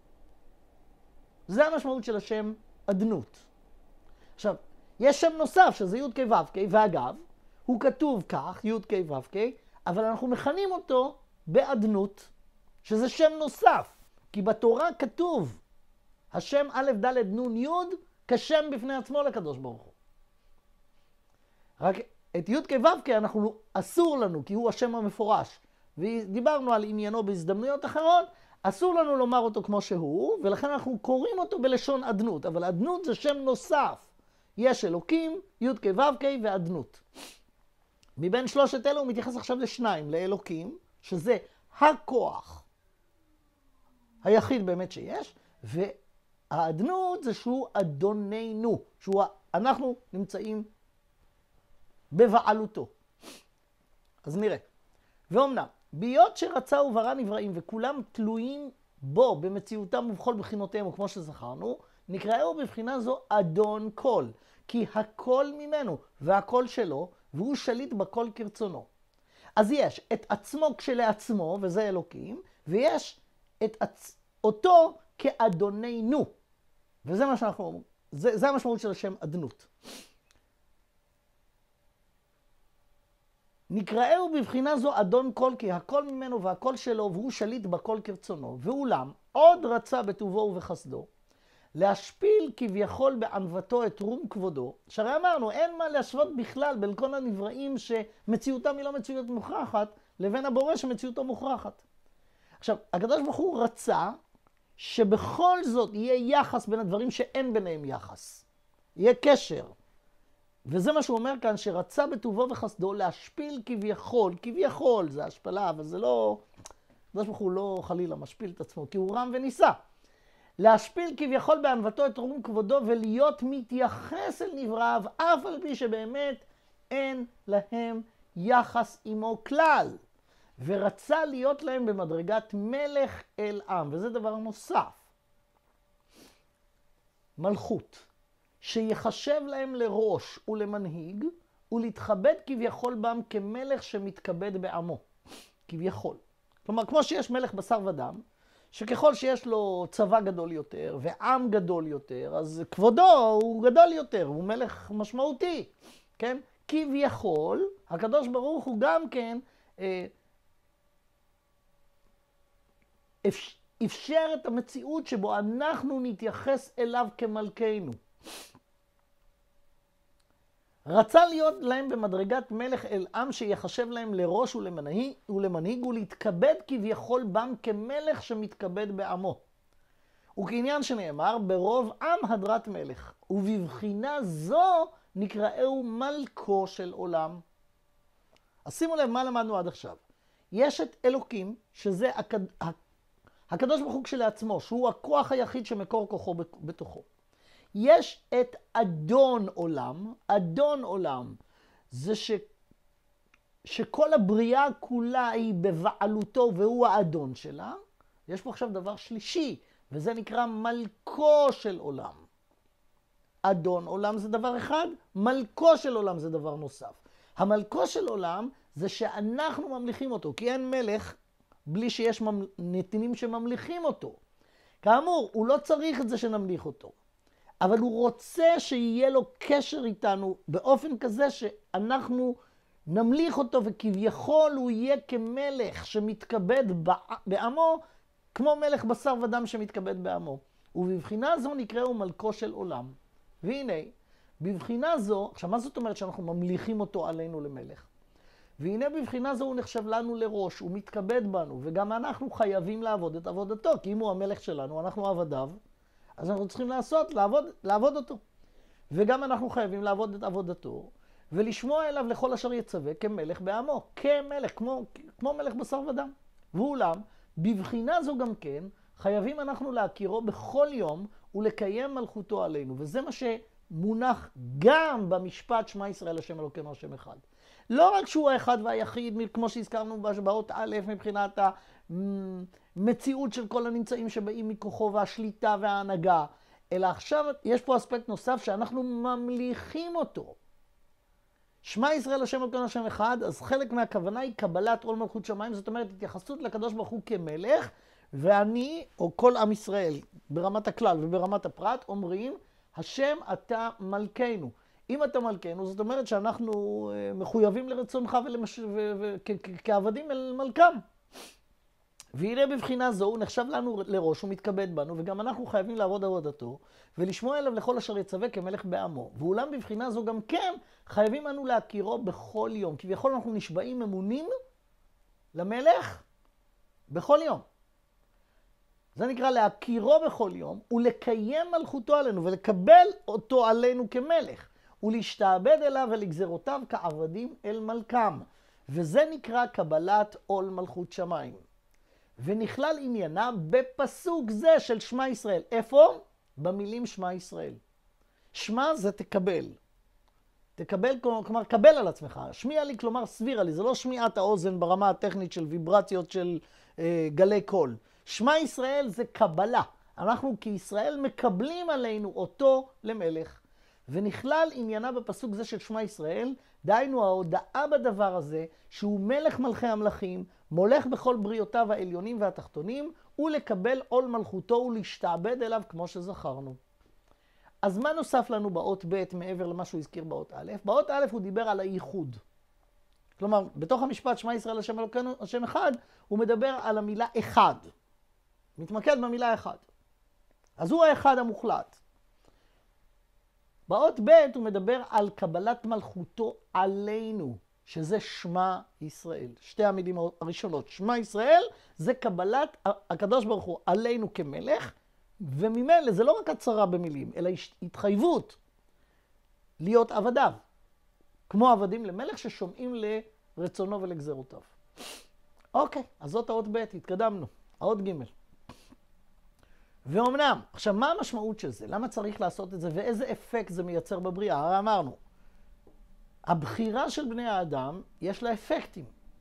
זה המשמעות של השם אדנות. עכשיו, יש שם נוסף שזה י' כ' ו' כ', ואגב, הוא כתוב כך, י' כ' ו' כ', אבל אנחנו מכנים אותו באדנות, שזה שם נוסף. כי בתורה כתוב, השם א' ד' נ' י' כשם בפני עצמו לקדוש ברוך הוא. רק את י' כ' ו' כ' אנחנו אסור לנו, כי הוא השם המפורש. ודיברנו על עניינו בהזדמנויות אחרות, אסור לנו לומר אותו כמו שהוא, ולכן אנחנו קוראים אותו בלשון אדנות. אבל אדנות זה שם נוסף. יש אלוקים, י' כ' ו' כ' ואדנות. מבין שלושת אלו הוא מתייחס עכשיו לשניים, לאלוקים, שזה הכוח היחיד באמת שיש, והאדנות זה שהוא אדוננו, אנחנו נמצאים בבעלותו. אז נראה. ואומנם, ביות שרצה וברא נבראים וכולם תלויים בו במציאותם ובכל בחינותיהם, וכמו שזכרנו, נקראו בבחינה זו אדון כל, כי הכל ממנו והכל שלו, והוא שליט בכל כרצונו. אז יש את עצמו כשלעצמו, וזה אלוקים, ויש אותו כאדוננו. וזה מה שאנחנו אומרים. זה המשמעות של השם אדנות. נקראהו בבחינה זו אדון כל, כי הכל ממנו והכל שלו, והוא שליט בכל כרצונו. ואולם, עוד רצה בטובו ובחסדו, להשפיל כביכול בענוותו את רום כבודו, שהרי אמרנו, אין מה להשוות בכלל בין כל הנבראים שמציאותם היא לא מציאות מוכרחת, לבין הבורא שמציאותו מוכרחת. עכשיו, הקדוש ברוך הוא רצה שבכל זאת יהיה יחס בין הדברים שאין ביניהם יחס. יהיה קשר. וזה מה שהוא אומר כאן, שרצה בטובו וחסדו להשפיל כביכול, זה השפלה, אבל זה לא, הקדוש ברוך הוא לא חלילה משפיל את עצמו, כי הוא רם וניסה. להשפיל כביכול בענוותו את רום כבודו ולהיות מתייחס אל נבראיו, אף על פי שבאמת אין להם יחס עמו כלל. ורצה להיות להם במדרגת מלך אל עם, וזה דבר נוסף. מלכות, שיחשב להם לראש ולמנהיג, ולהתכבד כביכול בם כמלך שמתכבד בעמו. כביכול. כלומר, כמו שיש מלך בשר ודם, שככל שיש לו צבא גדול יותר ועם גדול יותר, אז כבודו הוא גדול יותר, הוא מלך משמעותי, כן? כביכול, הקדוש ברוך הוא גם כן אפשר את המציאות שבו אנחנו נתייחס אליו כמלכנו. רצה להיות להם במדרגת מלך אל עם שיחשב להם לראש ולמנהיג ולהתכבד כביכול בם כמלך שמתכבד בעמו. וכעניין שנאמר, ברוב עם הדרת מלך, ובבחינה זו נקראהו מלכו של עולם. אז שימו לב מה למדנו עד עכשיו. יש את אלוקים, שזה הקדוש ברוך הוא כשלעצמו, שהוא הכוח היחיד שמקור כוחו בתוכו. יש את אדון עולם. אדון עולם זה שכל הבריאה כולה היא בבעלותו והוא האדון שלה. יש פה עכשיו דבר שלישי, וזה נקרא מלכו של עולם. אדון עולם זה דבר אחד, מלכו של עולם זה דבר נוסף. המלכו של עולם זה שאנחנו ממליכים אותו, כי אין מלך בלי שיש נתינים שממליכים אותו. כאמור, הוא לא צריך את זה שנמליך אותו. אבל הוא רוצה שיהיה לו קשר איתנו באופן כזה שאנחנו נמליך אותו וכביכול הוא יהיה כמלך שמתכבד בעמו, כמו מלך בשר ודם שמתכבד בעמו. ובבחינה זו נקראו מלכו של עולם. והנה, בבחינה זו, עכשיו מה זאת אומרת שאנחנו ממליכים אותו עלינו למלך? והנה בבחינה זו הוא נחשב לנו לראש, הוא מתכבד בנו, וגם אנחנו חייבים לעבוד את עבודתו, כי אם הוא המלך שלנו, אנחנו עבדיו, אז אנחנו צריכים לעבוד אותו. וגם אנחנו חייבים לעבוד את עבודתו, ולשמוע אליו לכל אשר יצווה כמלך בעמו, כמלך, כמו מלך בשר ודם. ואולם, בבחינה זו גם כן, חייבים אנחנו להכירו בכל יום ולקיים מלכותו עלינו. וזה מה שמונח גם במשפט שמע ישראל השם אלוקינו השם אחד. לא רק שהוא האחד והיחיד, כמו שהזכרנו באות א', מבחינת המציאות של כל הנמצאים שבאים מכוחו והשליטה וההנהגה, אלא עכשיו יש פה אספקט נוסף שאנחנו ממליכים אותו. שמע ישראל השם אלוקינו השם אחד, אז חלק מהכוונה היא קבלת עול מלכות שמיים, זאת אומרת התייחסות לקדוש ברוך הוא כמלך, ואני, או כל עם ישראל, ברמת הכלל וברמת הפרט, אומרים, השם אתה מלכנו. אם אתה מלכנו, זאת אומרת שאנחנו מחויבים לרצונך כעבדים אל מלכם. והנה בבחינה זו הוא נחשב לנו לראש, הוא מתכבד בנו, וגם אנחנו חייבים לעבוד עבודתו, ולשמוע אליו לכל אשר יצווה כמלך בעמו. ואולם בבחינה זו גם כן חייבים אנו להכירו בכל יום. כביכול אנחנו נשבעים אמונים למלך בכל יום. זה נקרא להכירו בכל יום, ולקיים מלכותו עלינו, ולקבל אותו עלינו כמלך, ולהשתעבד אליו ולגזרותיו כעבדים אל מלכם. וזה נקרא קבלת עול מלכות שמיים. ונכלל עניינה בפסוק זה של שמע ישראל. איפה? במילים שמע ישראל. שמע זה תקבל. תקבל, כלומר, קבל על עצמך. שמיע לי, כלומר, סבירה לי. זה לא שמיעת האוזן ברמה הטכנית של ויברציות של גלי קול. שמע ישראל זה קבלה. אנחנו כישראל מקבלים עלינו אותו למלך. ונכלל עניינה בפסוק זה של שמע ישראל, דהיינו ההודעה בדבר הזה, שהוא מלך מלכי המלכים, מולך בכל בריאותיו העליונים והתחתונים, ולקבל עול מלכותו ולהשתעבד אליו כמו שזכרנו. אז מה נוסף לנו באות ב' מעבר למה שהוא הזכיר באות א'? באות א' הוא דיבר על הייחוד. כלומר, בתוך המשפט שמע ישראל השם אלוקינו השם אחד, הוא מדבר על המילה אחד. מתמקד במילה אחד. אז הוא האחד המוחלט. באות ב' הוא מדבר על קבלת מלכותו עלינו, שזה שמע ישראל. שתי המילים הראשונות, שמע ישראל, זה קבלת הקדוש ברוך הוא עלינו כמלך, וממילא זה לא רק הצהרה במילים, אלא התחייבות להיות עבדיו, כמו עבדים למלך ששומעים לרצונו ולגזרותיו. אוקיי, אז זאת האות ב', התקדמנו. האות ג'. ואומנם, עכשיו מה המשמעות של זה? למה צריך לעשות את זה ואיזה אפקט זה מייצר בבריאה? הרי אמרנו, הבחירה של בני האדם יש לה אפקטים.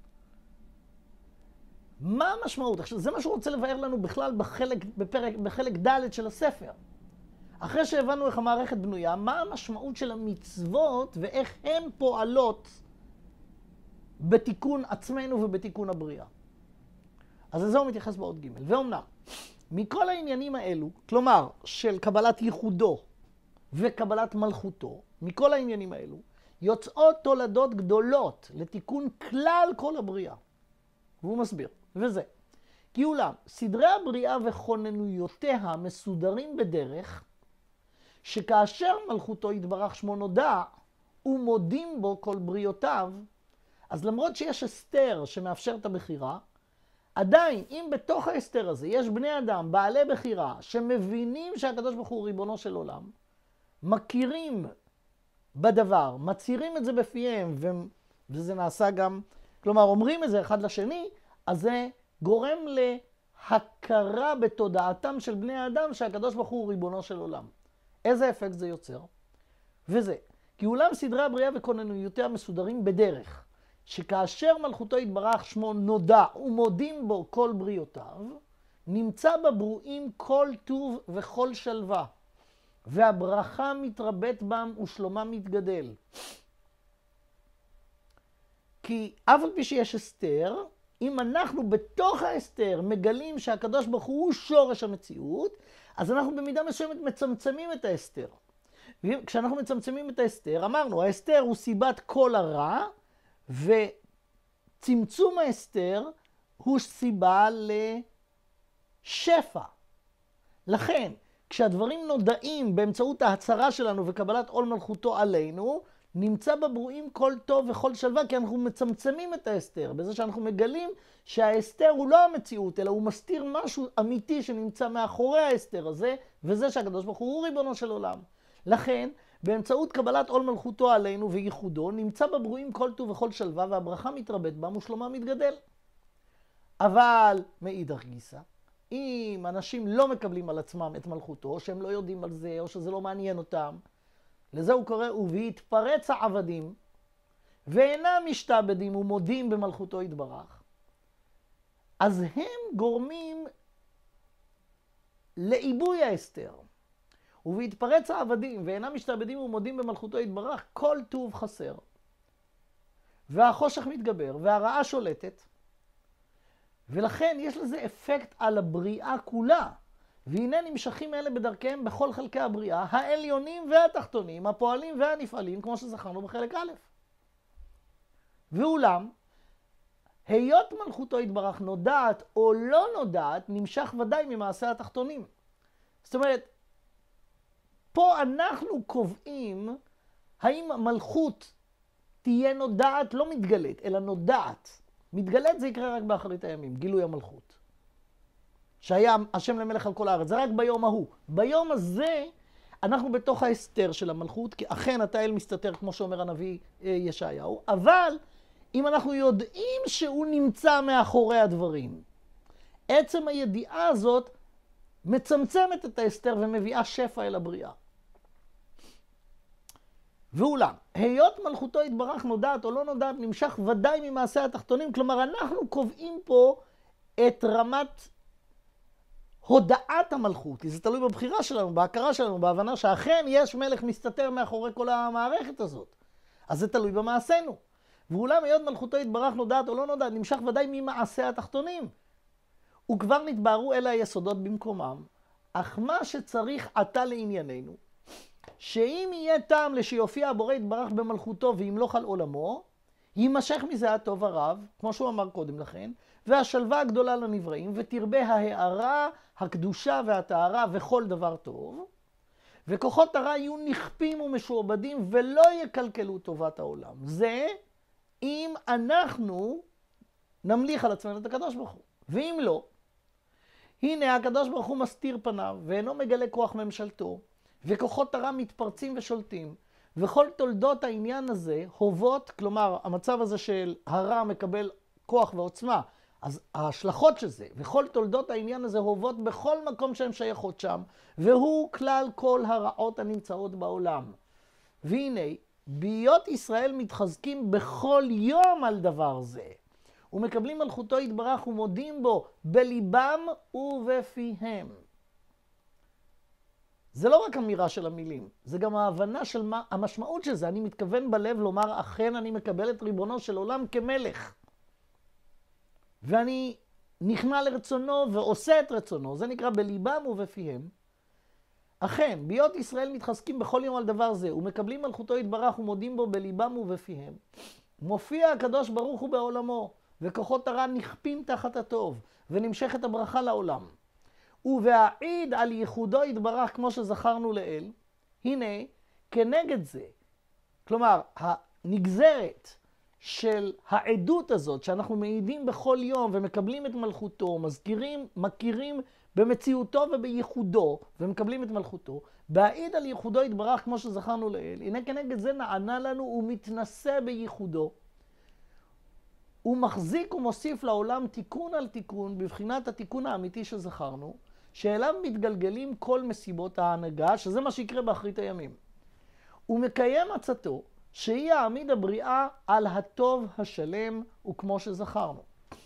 מה המשמעות? עכשיו, זה מה שהוא רוצה לבאר לנו בכלל בחלק ד' של הספר. אחרי שהבנו איך המערכת בנויה, מה המשמעות של המצוות ואיך הן פועלות בתיקון עצמנו ובתיקון הבריאה. אז לזה הוא מתייחס באות ג'. ואומנם, מכל העניינים האלו, כלומר של קבלת ייחודו וקבלת מלכותו, מכל העניינים האלו, יוצאות תולדות גדולות לתיקון כלל כל הבריאה. והוא מסביר, וזה. כי אולם, סדרי הבריאה וכוננויותיה מסודרים בדרך, שכאשר מלכותו יתברך שמו נודע, ומודים בו כל בריאותיו, אז למרות שיש הסתר שמאפשר את הבחירה, עדיין, אם בתוך ההסתר הזה יש בני אדם, בעלי בחירה, שמבינים שהקדוש ברוך הוא ריבונו של עולם, מכירים בדבר, מצהירים את זה בפיהם, וזה נעשה גם, כלומר, אומרים את זה אחד לשני, אז זה גורם להכרה בתודעתם של בני האדם שהקדוש ברוך הוא ריבונו של עולם. איזה אפקט זה יוצר? וזה, כי אולם סדרי הבריאה וכוננויותיה מסודרים בדרך, שכאשר מלכותו יתברך שמו נודע ומודים בו כל בריאותיו, נמצא בברואים כל טוב וכל שלווה, והברכה מתרבית בם ושלומם מתגדל. כי אף על פי שיש הסתר, אם אנחנו בתוך ההסתר מגלים שהקדוש ברוך הוא שורש המציאות, אז אנחנו במידה מסוימת מצמצמים את ההסתר. וכשאנחנו מצמצמים את ההסתר, אמרנו, ההסתר הוא סיבת כל הרע, וצמצום ההסתר הוא סיבה לשפע. לכן, כשהדברים נודעים באמצעות ההצהרה שלנו וקבלת עול מלכותו עלינו, נמצא בברואים כל טוב וכל שלווה, כי אנחנו מצמצמים את ההסתר, בזה שאנחנו מגלים שההסתר הוא לא המציאות, אלא הוא מסתיר משהו אמיתי שנמצא מאחורי ההסתר הזה, וזה שהקדוש ברוך הוא ריבונו של עולם. לכן, באמצעות קבלת עול מלכותו עלינו וייחודו, נמצא בברואים כל טוב וכל שלווה, והברכה מתרבית בם ושלומם מתגדל. אבל מאידך גיסא, אם אנשים לא מקבלים על עצמם את מלכותו, או שהם לא יודעים על זה, או שזה לא מעניין אותם, לזה הוא קורא, ובהתפרץ העבדים, ואינם משתעבדים ומודים במלכותו יתברך, אז הם גורמים לעיבוי ההסתר. ובהתפרץ העבדים, ואינם משתעבדים ומודים במלכותו יתברך, כל טוב חסר. והחושך מתגבר, והרעה שולטת, ולכן יש לזה אפקט על הבריאה כולה, והנה נמשכים אלה בדרכיהם בכל חלקי הבריאה, העליונים והתחתונים, הפועלים והנפעלים, כמו שזכרנו בחלק א'. ואולם, היות מלכותו יתברך נודעת או לא נודעת, נמשך ודאי ממעשה התחתונים. זאת אומרת, פה אנחנו קובעים האם המלכות תהיה נודעת, לא מתגלית, אלא נודעת. מתגלית זה יקרה רק באחרית הימים, גילוי המלכות. שהיה השם למלך על כל הארץ, זה רק ביום ההוא. ביום הזה אנחנו בתוך ההסתר של המלכות, כי אכן התאל מסתתר כמו שאומר הנביא ישעיהו, אבל אם אנחנו יודעים שהוא נמצא מאחורי הדברים, עצם הידיעה הזאת מצמצמת את ההסתר ומביאה שפע אל הבריאה. ואולם, היות מלכותו יתברך נודעת או לא נודעת, נמשך ודאי ממעשה התחתונים. כלומר, אנחנו קובעים פה את רמת הודעת המלכות, כי זה תלוי בבחירה שלנו, בהכרה שלנו, בהבנה שאכן יש מלך מסתתר מאחורי כל המערכת הזאת. אז זה תלוי במעשינו. ואולם, היות מלכותו יתברך נודעת או לא נודעת, נמשך ודאי ממעשה התחתונים. וכבר נתבהרו אלה היסודות במקומם, אך מה שצריך עתה לענייננו, שאם יהיה טעם לשיופיע הבורא יתברך במלכותו וימלוך על עולמו, יימשך מזה הטוב הרב, כמו שהוא אמר קודם לכן, והשלווה הגדולה לנבראים, ותרבה ההארה, הקדושה והטהרה וכל דבר טוב, וכוחות הרע יהיו נכפים ומשועבדים ולא יקלקלו טובת העולם. זה אם אנחנו נמליך על עצמנו את הקדוש ברוך הוא. ואם לא, הנה הקדוש ברוך הוא מסתיר פניו ואינו מגלה כוח ממשלתו, וכוחות הרע מתפרצים ושולטים, וכל תולדות העניין הזה הוות, כלומר המצב הזה של הרע מקבל כוח ועוצמה, אז ההשלכות של זה, וכל תולדות העניין הזה הוות בכל מקום שהן שייכות שם, והוא כלל כל הרעות הנמצאות בעולם. והנה, בהיות ישראל מתחזקים בכל יום על דבר זה, ומקבלים מלכותו יתברך ומודים בו בליבם ובפיהם. זה לא רק אמירה של המילים, זה גם ההבנה של המשמעות של זה. אני מתכוון בלב לומר, אכן אני מקבל את ריבונו של עולם כמלך. ואני נכנע לרצונו ועושה את רצונו, זה נקרא בליבם ובפיהם. אכן, בהיות ישראל מתחזקים בכל יום על דבר זה, ומקבלים מלכותו יתברך ומודים בו בליבם ובפיהם, מופיע הקדוש ברוך הוא בעולמו, וכוחות הרע נכפים תחת הטוב, ונמשכת הברכה לעולם. ובהעיד על ייחודו יתברך כמו שזכרנו לאל, הנה, כנגד זה, כלומר, הנגזרת של העדות הזאת, שאנחנו מעידים בכל יום ומקבלים את מלכותו, מכירים במציאותו ובייחודו, ומקבלים את מלכותו, בהעיד על ייחודו יתברך כמו שזכרנו לאל, הנה כנגד זה נענה לנו ומתנשא בייחודו, הוא מחזיק ומוסיף לעולם תיקון על תיקון, בבחינת התיקון האמיתי שזכרנו, שאליו מתגלגלים כל מסיבות ההנהגה, שזה מה שיקרה באחרית הימים. הוא מקיים עצתו, שהיא העמיד הבריאה על הטוב השלם, וכמו שזכרנו.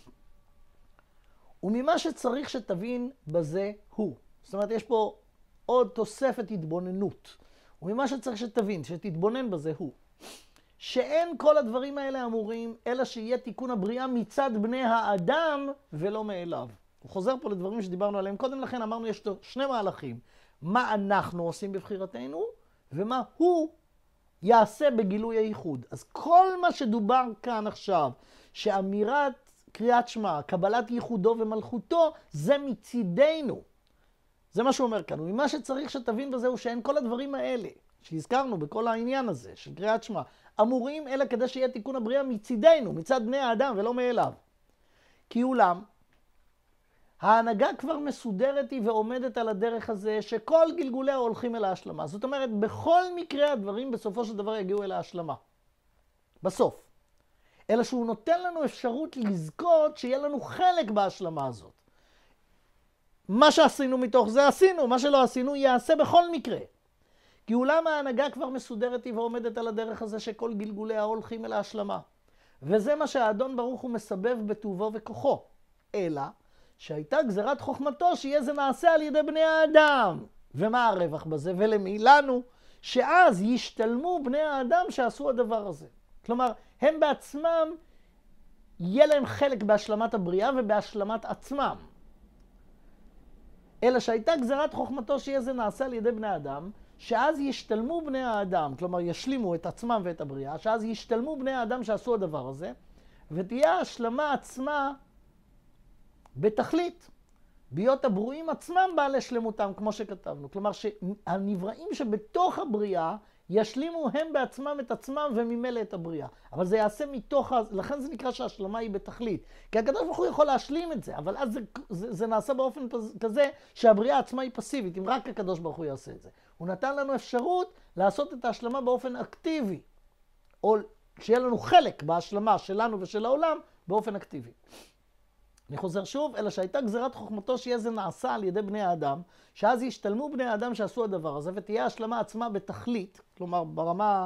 וממה שצריך שתבין בזה הוא. זאת אומרת, יש פה עוד תוספת התבוננות. וממה שצריך שתבין, שתתבונן בזה הוא. שאין כל הדברים האלה אמורים, אלא שיהיה תיקון הבריאה מצד בני האדם ולא מאליו. הוא חוזר פה לדברים שדיברנו עליהם קודם לכן, אמרנו יש שני מהלכים. מה אנחנו עושים בבחירתנו, ומה הוא יעשה בגילוי הייחוד. אז כל מה שדובר כאן עכשיו, שאמירת קריאת שמע, קבלת ייחודו ומלכותו, זה מצידנו. זה מה שהוא אומר כאן. וממה שצריך שתבין בזה הוא שאין כל הדברים האלה, שהזכרנו בכל העניין הזה של קריאת שמע, אמורים אלא כדי שיהיה תיקון הבריאה מצידנו, מצד בני האדם ולא מאליו. כי אולם, ההנהגה כבר מסודרת היא ועומדת על הדרך הזה שכל גלגוליה הולכים אל ההשלמה. זאת אומרת, בכל מקרה הדברים בסופו של דבר יגיעו אל ההשלמה. בסוף. אלא שהוא נותן לנו אפשרות לזכות שיהיה לנו חלק בהשלמה הזאת. מה שעשינו מתוך זה עשינו, מה שלא עשינו יעשה בכל מקרה. כי אולם ההנהגה כבר מסודרת היא ועומדת על הדרך הזה שכל גלגוליה הולכים אל ההשלמה. וזה מה שהאדון ברוך הוא מסבב בטובו וכוחו. אלא שהייתה גזירת חוכמתו שיהיה זה נעשה על ידי בני האדם. ומה הרווח בזה? ולמי? לנו. שאז ישתלמו בני האדם שעשו הדבר הזה. כלומר, הם בעצמם, יהיה להם חלק בהשלמת הבריאה ובהשלמת עצמם. אלא שהייתה גזרת חוכמתו שיהיה זה נעשה על ידי בני אדם, שאז ישתלמו בני האדם, כלומר ישלימו את עצמם ואת הבריאה, שאז ישתלמו בני האדם שעשו הדבר הזה, ותהיה ההשלמה עצמה בתכלית, בהיות הברואים עצמם בעלי שלמותם, כמו שכתבנו. כלומר שהנבראים שבתוך הבריאה ישלימו הם בעצמם את עצמם וממילא את הבריאה. אבל זה יעשה מתוך, לכן זה נקרא שההשלמה היא בתכלית. כי הקדוש ברוך הוא יכול להשלים את זה, אבל אז זה נעשה באופן כזה שהבריאה עצמה היא פסיבית, אם רק הקדוש ברוך הוא יעשה את זה. הוא נתן לנו אפשרות לעשות את ההשלמה באופן אקטיבי, או שיהיה לנו חלק בהשלמה שלנו ושל העולם באופן אקטיבי. אני חוזר שוב, אלא שהייתה גזירת חוכמתו שיהיה זה נעשה על ידי בני האדם, שאז ישתלמו בני האדם שעשו הדבר הזה, ותהיה השלמה עצמה בתכלית, כלומר ברמה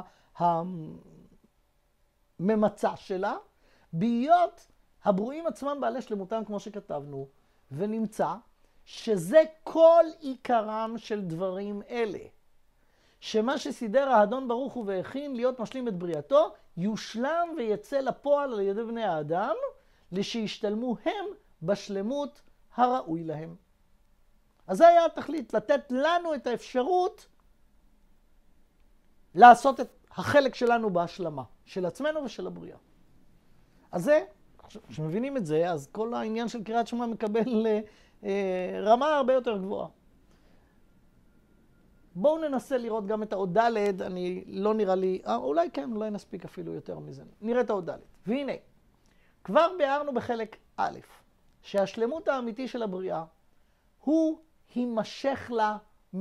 הממצה שלה, בהיות הברואים עצמם בעלי שלמותם כמו שכתבנו, ונמצא שזה כל עיקרם של דברים אלה. שמה שסידר האדון ברוך הוא והכין להיות משלים את בריאתו, יושלם ויצא לפועל על ידי בני האדם, לשישתלמו הם בשלמות הראוי להם. אז זה היה התכלית, לתת לנו את האפשרות לעשות את החלק שלנו בהשלמה, של עצמנו ושל הבריאה. אז זה, כשמבינים את זה, אז כל העניין של קריאת שמע מקבל רמה הרבה יותר גבוהה. בואו ננסה לראות גם את העוד ד', אני לא נראה לי, אולי כן, אולי נספיק אפילו יותר מזה. נראה את העוד ד'. והנה, כבר ביארנו בחלק א', שהשלמות האמיתי של הבריאה הוא הימשך לה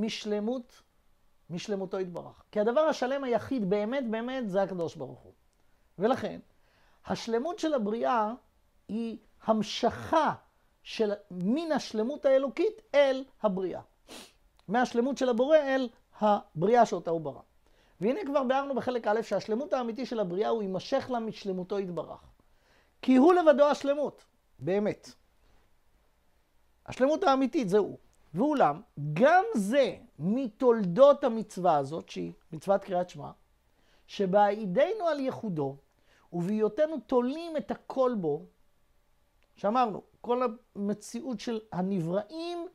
משלמותו יתברך. כי הדבר השלם היחיד באמת באמת זה הקדוש ברוך הוא. ולכן, השלמות של הבריאה היא המשכה מן השלמות האלוקית אל הבריאה. מהשלמות של הבורא אל הבריאה שאותה הוא ברא. והנה כבר ביארנו בחלק א' שהשלמות האמיתי של הבריאה הוא יימשך לה משלמותו יתברך. כי הוא לבדו השלמות, באמת. השלמות האמיתית זה הוא. ואולם, גם זה מתולדות המצווה הזאת, שהיא מצוות קריאת שמע, שבעידנו על ייחודו, ובהיותנו תולים את הכל בו, שאמרנו, כל המציאות של הנבראים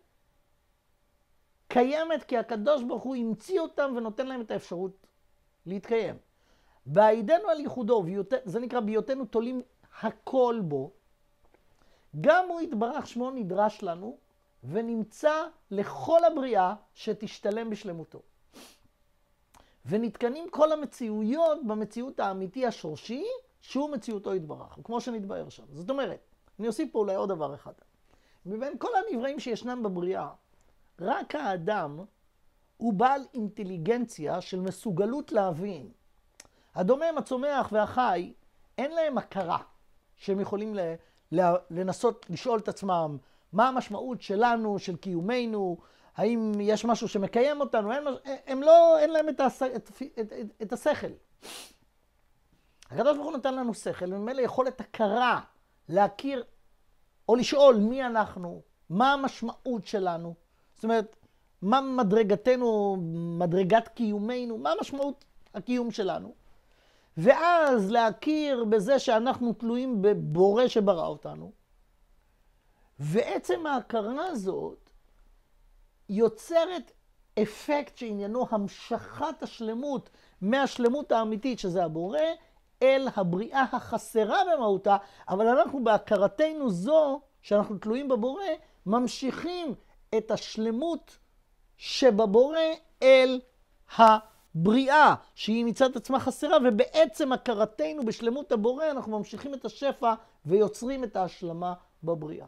קיימת כי הקדוש ברוך הוא המציא אותם ונותן להם את האפשרות להתקיים. בעידנו על ייחודו, זה נקרא בהיותנו תולים הכל בו, גם הוא יתברך שמו נדרש לנו ונמצא לכל הבריאה שתשתלם בשלמותו. ונתקנים כל המציאויות במציאות האמיתי השורשי שהוא מציאותו יתברך, כמו שנתבאר שם. זאת אומרת, אני אוסיף פה אולי עוד דבר אחד. מבין כל הנבראים שישנם בבריאה, רק האדם הוא בעל אינטליגנציה של מסוגלות להבין. הדומם, הצומח והחי, אין להם הכרה שהם יכולים לנסות לשאול את עצמם מה המשמעות שלנו, של קיומנו, האם יש משהו שמקיים אותנו, אין להם את השכל. הקדוש ברוך הוא נתן לנו שכל, וממילא יכולת הכרה להכיר או לשאול מי אנחנו, מה המשמעות שלנו, זאת אומרת, מה מדרגתנו, מדרגת קיומנו, מה משמעות הקיום שלנו, ואז להכיר בזה שאנחנו תלויים בבורא שברא אותנו, ועצם ההכרה הזאת יוצרת אפקט שעניינו המשכת השלמות מהשלמות האמיתית שזה הבורא, אל הבריאה החסרה במהותה, אבל אנחנו בהכרתנו זו, שאנחנו תלויים בבורא, ממשיכים את השלמות שבבורא אל הבריאה, שהיא מצד עצמה חסרה, ובעצם הכרתנו בשלמות הבורא, אנחנו ממשיכים את השפע ויוצרים את ההשלמה בבריאה.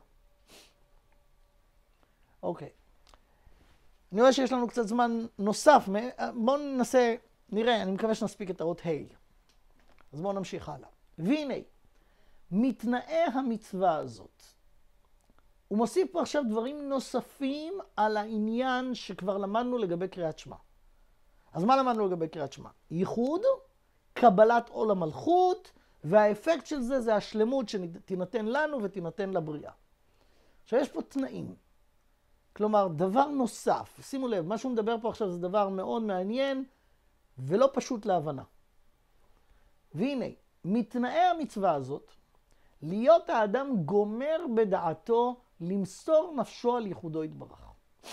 אוקיי. אני רואה שיש לנו קצת זמן נוסף, בואו ננסה, נראה, אני מקווה שנספיק את האות ה'. אז בואו נמשיך הלאה. והנה, מתנאי המצווה הזאת. הוא מוסיף פה עכשיו דברים נוספים על העניין שכבר למדנו לגבי קריאת שמע. אז מה למדנו לגבי קריאת שמע? ייחוד, קבלת עול המלכות, והאפקט של זה זה השלמות שתינתן לנו ותינתן לבריאה. עכשיו יש פה תנאים. כלומר, דבר נוסף, שימו לב, מה שהוא מדבר פה עכשיו זה דבר מאוד מעניין ולא פשוט להבנה. והנה, מתנאי המצווה הזאת, להיות האדם גומר בדעתו למסור נפשו על ייחודו יתברך.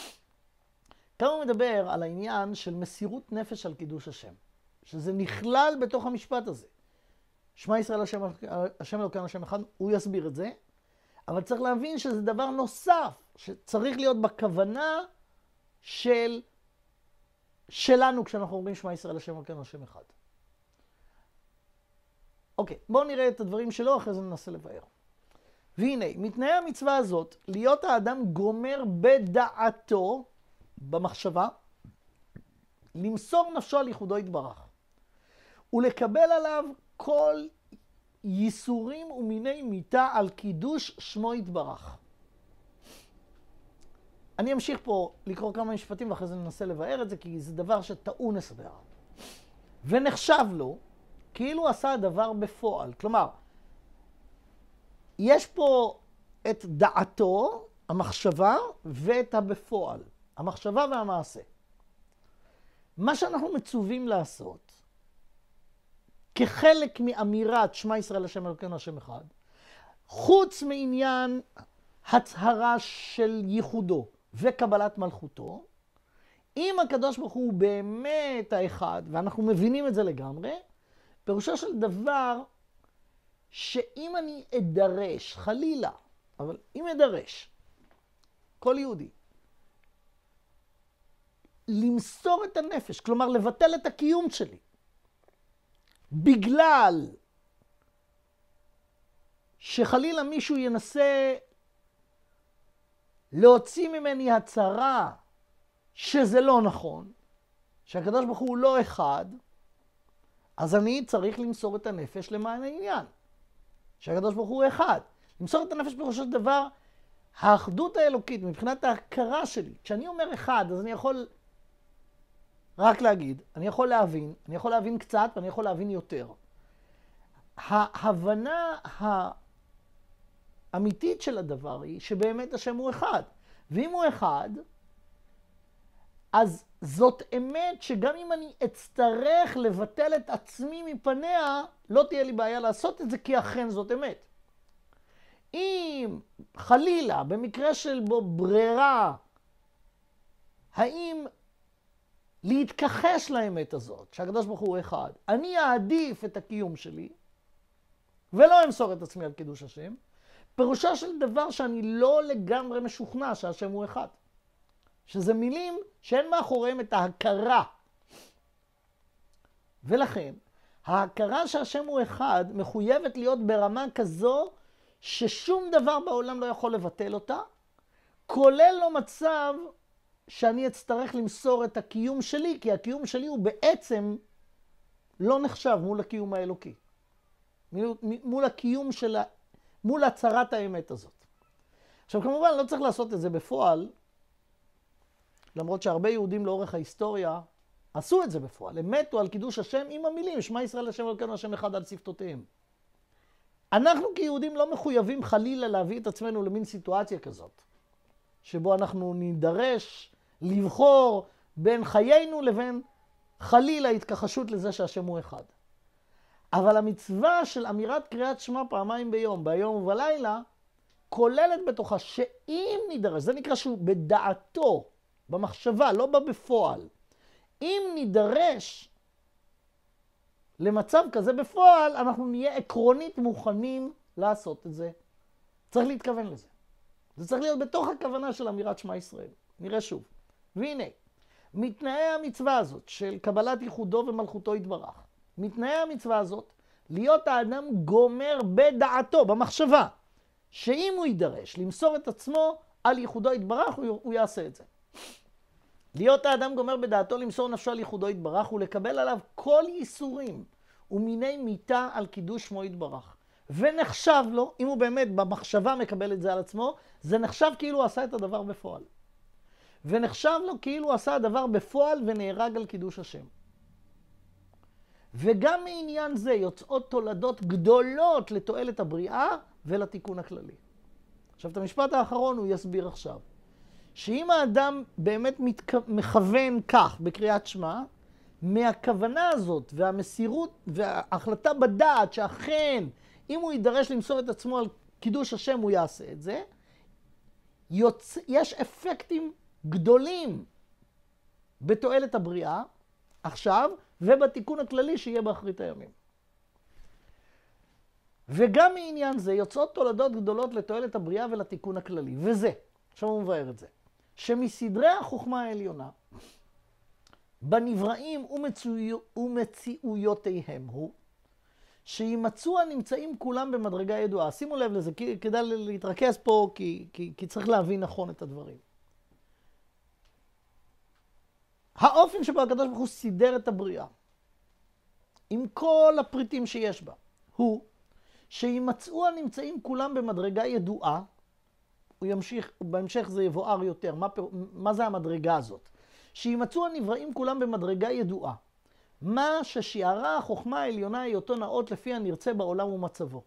כאן הוא מדבר על העניין של מסירות נפש על קידוש השם, שזה נכלל בתוך המשפט הזה. שמע ישראל השם אלוקינו השם אחד, הוא יסביר את זה, אבל צריך להבין שזה דבר נוסף, שצריך להיות בכוונה שלנו כשאנחנו אומרים שמע ישראל השם אלוקינו השם אחד. אוקיי, בואו נראה את הדברים שלו, אחרי זה ננסה לבאר. והנה, מתנאי המצווה הזאת, להיות האדם גומר בדעתו, במחשבה, למסור נפשו על ייחודו יתברך, ולקבל עליו כל ייסורים ומיני מיתה על קידוש שמו יתברך. אני אמשיך פה לקרוא כמה משפטים ואחרי זה ננסה לבאר את זה, כי זה דבר שטעון הסבר. ונחשב לו כאילו עשה הדבר בפועל. כלומר, יש פה את דעתו, המחשבה, ואת הבפועל. המחשבה והמעשה. מה שאנחנו מצווים לעשות, כחלק מאמירת שמע ישראל השם אלוקינו השם אחד, חוץ מעניין הצהרה של ייחודו וקבלת מלכותו, אם הקדוש ברוך הוא באמת האחד, ואנחנו מבינים את זה לגמרי, פירושו של דבר שאם אני אדרש, חלילה, אבל אם אדרש, כל יהודי, למסור את הנפש, כלומר לבטל את הקיום שלי, בגלל שחלילה מישהו ינסה להוציא ממני הצהרה שזה לא נכון, שהקדוש ברוך הוא לא אחד, אז אני צריך למסור את הנפש למען העניין. שהקדוש ברוך הוא אחד. למסור את הנפש פירושו של דבר, האחדות האלוקית מבחינת ההכרה שלי. כשאני אומר אחד, אז אני יכול רק להגיד, אני יכול להבין קצת ואני יכול להבין יותר. ההבנה האמיתית של הדבר היא שבאמת השם הוא אחד. ואם הוא אחד, אז זאת אמת שגם אם אני אצטרך לבטל את עצמי מפניה, לא תהיה לי בעיה לעשות את זה, כי אכן זאת אמת. אם חלילה, במקרה של בו ברירה, האם להתכחש לאמת הזאת, שהקדוש ברוך הוא אחד, אני אעדיף את הקיום שלי, ולא אמסור את עצמי על קידוש השם, פירושו של דבר שאני לא לגמרי משוכנע שהשם הוא אחד. שזה מילים שאין מאחוריהם את ההכרה. ולכן, ההכרה שהשם הוא אחד מחויבת להיות ברמה כזו ששום דבר בעולם לא יכול לבטל אותה, כולל לו מצב שאני אצטרך למסור את הקיום שלי, כי הקיום שלי הוא בעצם לא נחשב מול הקיום האלוקי. מול הקיום מול הצהרת האמת הזאת. עכשיו כמובן לא צריך לעשות את זה בפועל, למרות שהרבה יהודים לאורך ההיסטוריה עשו את זה בפועל. הם מתו על קידוש השם עם המילים, שמע ישראל השם אלוקינו השם אחד על שפתותיהם. אנחנו כיהודים לא מחויבים חלילה להביא את עצמנו למין סיטואציה כזאת, שבו אנחנו נידרש לבחור בין חיינו לבין חלילה התכחשות לזה שהשם הוא אחד. אבל המצווה של אמירת קריאת שמע פעמיים ביום, ביום ובלילה, כוללת בתוכה שאם נידרש, זה נקרא שהוא בדעתו, במחשבה, לא בפועל. אם נידרש למצב כזה בפועל, אנחנו נהיה עקרונית מוכנים לעשות את זה. צריך להתכוון לזה. זה צריך להיות בתוך הכוונה של אמירת שמע ישראל. נראה שוב. והנה, מתנאי המצווה הזאת של קבלת ייחודו ומלכותו יתברך, מתנאי המצווה הזאת, להיות האדם גומר בדעתו, במחשבה, שאם הוא יידרש למסור את עצמו על ייחודו יתברך, הוא יעשה את זה. להיות האדם גומר בדעתו למסור נפשו על ייחודו יתברך ולקבל עליו כל ייסורים ומיני מיתה על קידוש שמו יתברך. ונחשב לו, אם הוא באמת במחשבה מקבל את זה על עצמו, זה נחשב כאילו הוא עשה את הדבר בפועל. ונחשב לו כאילו הוא עשה הדבר בפועל ונהרג על קידוש השם. וגם מעניין זה יוצאות תולדות גדולות לתועלת הבריאה ולתיקון הכללי. עכשיו את המשפט האחרון הוא יסביר עכשיו. שאם האדם באמת מכוון כך בקריאת שמע, מהכוונה הזאת והמסירות וההחלטה בדעת שאכן אם הוא יידרש למסור את עצמו על קידוש השם הוא יעשה את זה, יש אפקטים גדולים בתועלת הבריאה, עכשיו, ובתיקון הכללי שיהיה באחרית הימים. וגם מעניין זה יוצאות תולדות גדולות לתועלת הבריאה ולתיקון הכללי. וזה, עכשיו הוא מבאר את זה, שמסדרי החוכמה העליונה, בנבראים ומציאויותיהם הוא, שימצאו הנמצאים כולם במדרגה ידועה. שימו לב לזה, כדאי להתרכז פה, כי צריך להבין נכון את הדברים. האופן שבו הקדוש ברוך הוא סידר את הבריאה, עם כל הפריטים שיש בה, הוא שימצאו הנמצאים כולם במדרגה ידועה, הוא ימשיך, בהמשך זה יבואר יותר, מה זה המדרגה הזאת? שימצאו הנבראים כולם במדרגה ידועה, מה ששיערה החוכמה העליונה היא אותו נאות לפי הנרצה בעולם ומצבו.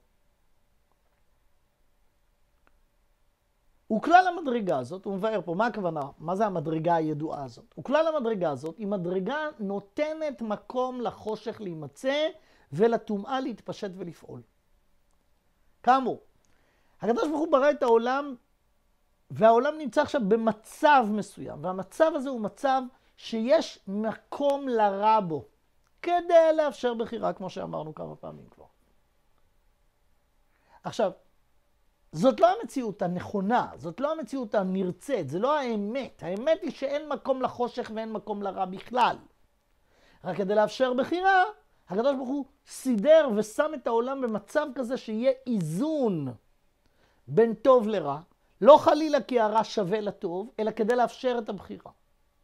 וכלל המדרגה הזאת, הוא מבאר פה, מה הכוונה? מה זה המדרגה הידועה הזאת? וכלל המדרגה הזאת היא מדרגה נותנת מקום לחושך להימצא ולטומאה להתפשט ולפעול. כאמור, הקדוש ברוך הוא ברא את העולם, והעולם נמצא עכשיו במצב מסוים, והמצב הזה הוא מצב שיש מקום לרע בו, כדי לאפשר בחירה, כמו שאמרנו כמה פעמים כבר. עכשיו, זאת לא המציאות הנכונה, זאת לא המציאות הנרצית, זה לא האמת. האמת היא שאין מקום לחושך ואין מקום לרע בכלל. רק כדי לאפשר בחירה, הקדוש ברוך הוא סידר ושם את העולם במצב כזה שיהיה איזון בין טוב לרע, לא חלילה כי הרע שווה לטוב, אלא כדי לאפשר את הבחירה.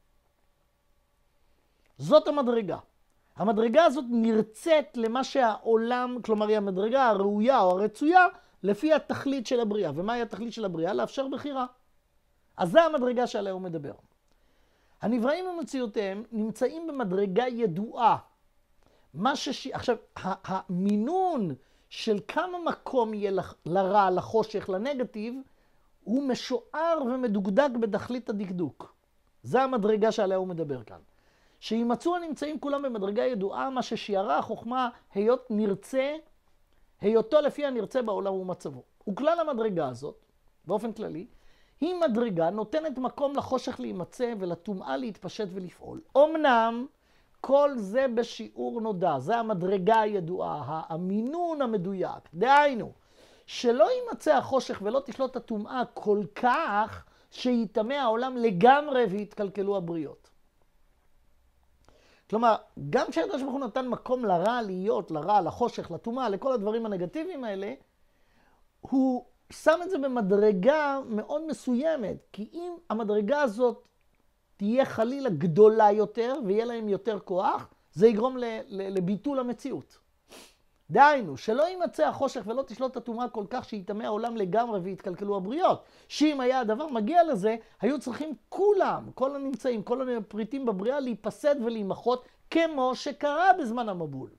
זאת המדרגה. המדרגה הזאת נרצית למה שהעולם, כלומר היא המדרגה הראויה או הרצויה, לפי התכלית של הבריאה. ומהי התכלית של הבריאה? לאפשר בחירה. אז זה המדרגה שעליה הוא מדבר. הנבראים ומציאותיהם נמצאים במדרגה ידועה. עכשיו, המינון של כמה מקום יהיה לרע, לחושך, לנגטיב, הוא משוער ומדוקדק בתכלית הדקדוק. זה המדרגה שעליה הוא מדבר כאן. שימצאו הנמצאים כולם במדרגה ידועה, מה ששיערה החוכמה היות נרצה, היותו לפי הנרצה בעולם ומצבו. וכלל המדרגה הזאת, באופן כללי, היא מדרגה נותנת מקום לחושך להימצא ולטומאה להתפשט ולפעול. אמנם כל זה בשיעור נודע, זה המדרגה הידועה, המינון המדויק. דהיינו, שלא יימצא החושך ולא תשלוט הטומאה כל כך שיטמא העולם לגמרי והתקלקלו הבריות. כלומר, גם כשהקדוש ברוך הוא נתן מקום לרע להיות, לרע, לחושך, לטומאה, לכל הדברים הנגטיביים האלה, הוא שם את זה במדרגה מאוד מסוימת, כי אם המדרגה הזאת תהיה חלילה גדולה יותר ויהיה להם יותר כוח, זה יגרום לביטול המציאות. דהיינו, שלא יימצא החושך ולא תשלוט הטומאה כל כך שיטמא העולם לגמרי והתקלקלו הבריות. שאם היה הדבר מגיע לזה, היו צריכים כולם, כל הנמצאים, כל הפריטים בבריאה, להיפסד ולהימחות כמו שקרה בזמן המבול.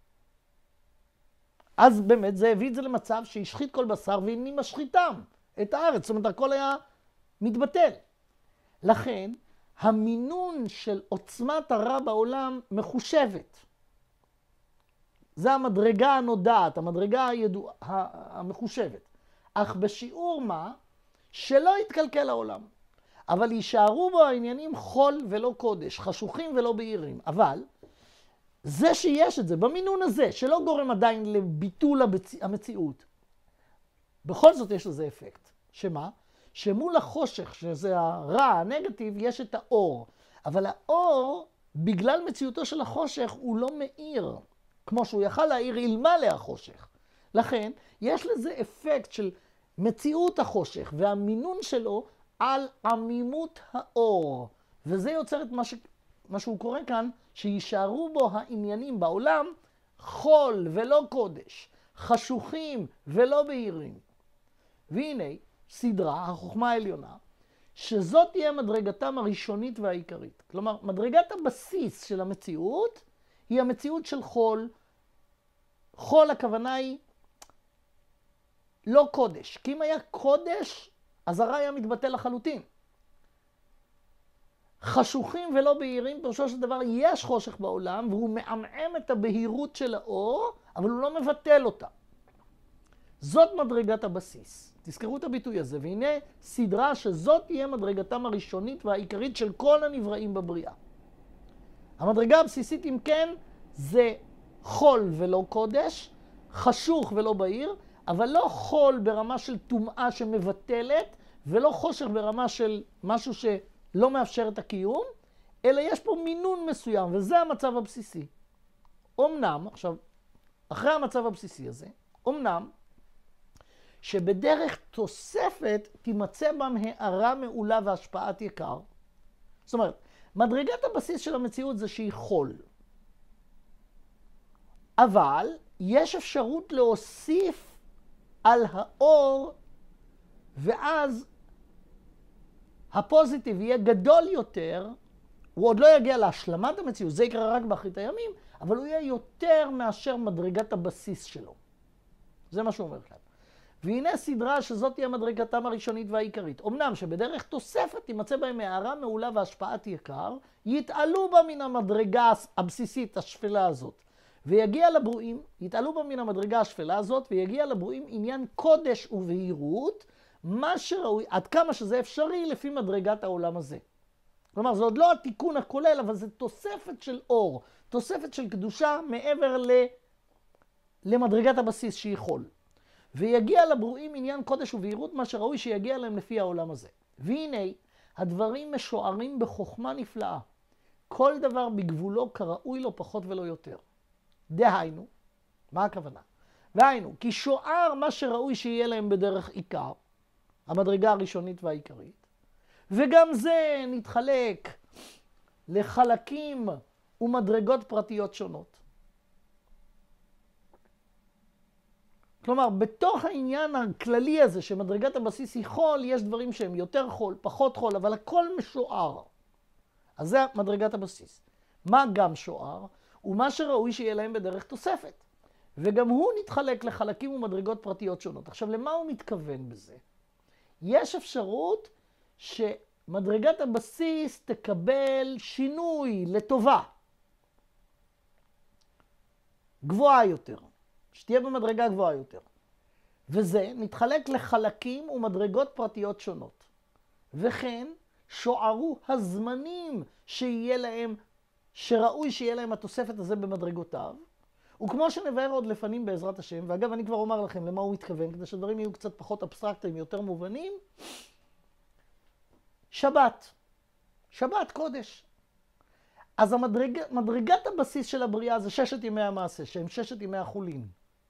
אז באמת זה הביא את זה למצב שהשחית כל בשר והנה משחיתם את הארץ. זאת אומרת, הכל היה מתבטל. לכן, המינון של עוצמת הרע בעולם מחושבת. זה המדרגה הנודעת, המדרגה המחושבת. אך בשיעור מה? שלא יתקלקל העולם. אבל יישארו בו העניינים חול ולא קודש, חשוכים ולא בהירים. אבל זה שיש את זה, במינון הזה, שלא גורם עדיין לביטול המציאות, בכל זאת יש לזה אפקט. שמה? שמול החושך, שזה הרע, הנגטיב, יש את האור. אבל האור, בגלל מציאותו של החושך, הוא לא מאיר. כמו שהוא יכל להאיר אלמלא החושך. לכן, יש לזה אפקט של מציאות החושך והמינון שלו על עמימות האור. וזה יוצר את מה שהוא קורא כאן, שישארו בו העניינים בעולם חול ולא קודש, חשוכים ולא בהירים. והנה, סדרה, החוכמה העליונה, שזאת תהיה מדרגתם הראשונית והעיקרית. כלומר, מדרגת הבסיס של המציאות, היא המציאות של חול. חול הכוונה היא לא קודש. כי אם היה קודש, אז הרע היה מתבטל לחלוטין. חשוכים ולא בהירים, פירושו של דבר יש חושך בעולם, והוא מעמעם את הבהירות של האור, אבל הוא לא מבטל אותה. זאת מדרגת הבסיס. תזכרו את הביטוי הזה, והנה סדרה שזאת תהיה מדרגתם הראשונית והעיקרית של כל הנבראים בבריאה. המדרגה הבסיסית, אם כן, זה חול ולא קודש, חשוך ולא בהיר, אבל לא חול ברמה של טומאה שמבטלת, ולא חושך ברמה של משהו שלא מאפשר את הקיום, אלא יש פה מינון מסוים, וזה המצב הבסיסי. אמנם, עכשיו, אחרי המצב הבסיסי הזה, אמנם, שבדרך תוספת תימצא בם הערה מעולה והשפעת יקר. זאת אומרת, מדרגת הבסיס של המציאות זה שהיא חול. אבל יש אפשרות להוסיף על האור, ואז הפוזיטיב יהיה גדול יותר, הוא עוד לא יגיע להשלמת המציאות, זה יקרה רק באחרית הימים, אבל הוא יהיה יותר מאשר מדרגת הבסיס שלו. זה מה שהוא אומר כאן. והנה סדרה שזאת תהיה מדרגתם הראשונית והעיקרית. אמנם שבדרך תוספת תימצא בהם הערה מעולה והשפעת יקר, יתעלו בה מן המדרגה הבסיסית השפלה הזאת. ויגיע לברואים, יתעלו בה מן המדרגה השפלה הזאת, ויגיע לברואים עניין קודש ובהירות, מה שראוי, עד כמה שזה אפשרי לפי מדרגת העולם הזה. כלומר, זה עוד לא התיקון הכולל, אבל זה תוספת של אור, תוספת של קדושה מעבר למדרגת הבסיס שהיא חול. ויגיע לברואים עניין קודש ובהירות, מה שראוי שיגיע להם לפי העולם הזה. והנה, הדברים משוערים בחוכמה נפלאה. כל דבר בגבולו כראוי לו פחות ולא יותר. דהיינו, מה הכוונה? והיינו, כי שוער מה שראוי שיהיה להם בדרך עיקר, המדרגה הראשונית והעיקרית, וגם זה נתחלק לחלקים ומדרגות פרטיות שונות. כלומר, בתוך העניין הכללי הזה שמדרגת הבסיס היא חול, יש דברים שהם יותר חול, פחות חול, אבל הכל משוער. אז זה מדרגת הבסיס. מה גם שוער? ומה שראוי שיהיה להם בדרך תוספת. וגם הוא נתחלק לחלקים ומדרגות פרטיות שונות. עכשיו, למה הוא מתכוון בזה? יש אפשרות שמדרגת הבסיס תקבל שינוי לטובה. גבוהה יותר. שתהיה במדרגה גבוהה יותר. וזה מתחלק לחלקים ומדרגות פרטיות שונות. וכן, שוערו הזמנים שיהיה להם, שראוי שיהיה להם התוספת הזה במדרגותיו. וכמו שנבהר עוד לפנים בעזרת השם, ואגב אני כבר אומר לכם למה הוא מתכוון, כדי שהדברים יהיו קצת פחות אבסטרקטיים, יותר מובנים, שבת. שבת קודש. אז מדרגת הבסיס של הבריאה זה 6 ימי המעשה, שהם 6 ימי החולין.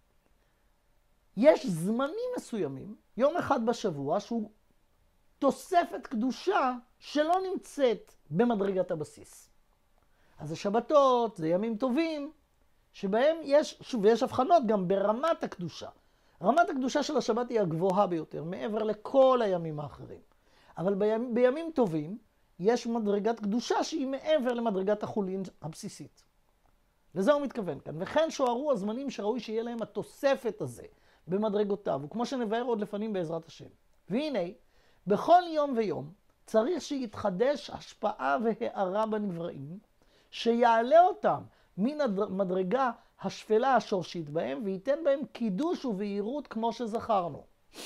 יש זמנים מסוימים, יום אחד בשבוע, שהוא תוספת קדושה שלא נמצאת במדרגת הבסיס. אז זה שבתות, זה ימים טובים, שבהם יש, שוב, ויש הבחנות גם ברמת הקדושה. רמת הקדושה של השבת היא הגבוהה ביותר, מעבר לכל הימים האחרים. אבל בימים טובים יש מדרגת קדושה שהיא מעבר למדרגת החולין הבסיסית. לזה הוא מתכוון כאן. וכן שוערו הזמנים שראוי שיהיה להם התוספת הזה במדרגותיו, וכמו שנבהר עוד לפנים בעזרת השם. והנה, בכל יום ויום צריך שיתחדש השפעה והארה בנבראים, שיעלה אותם מן המדרגה השפלה השורשית בהם, וייתן בהם קידוש ובהירות כמו שזכרנו.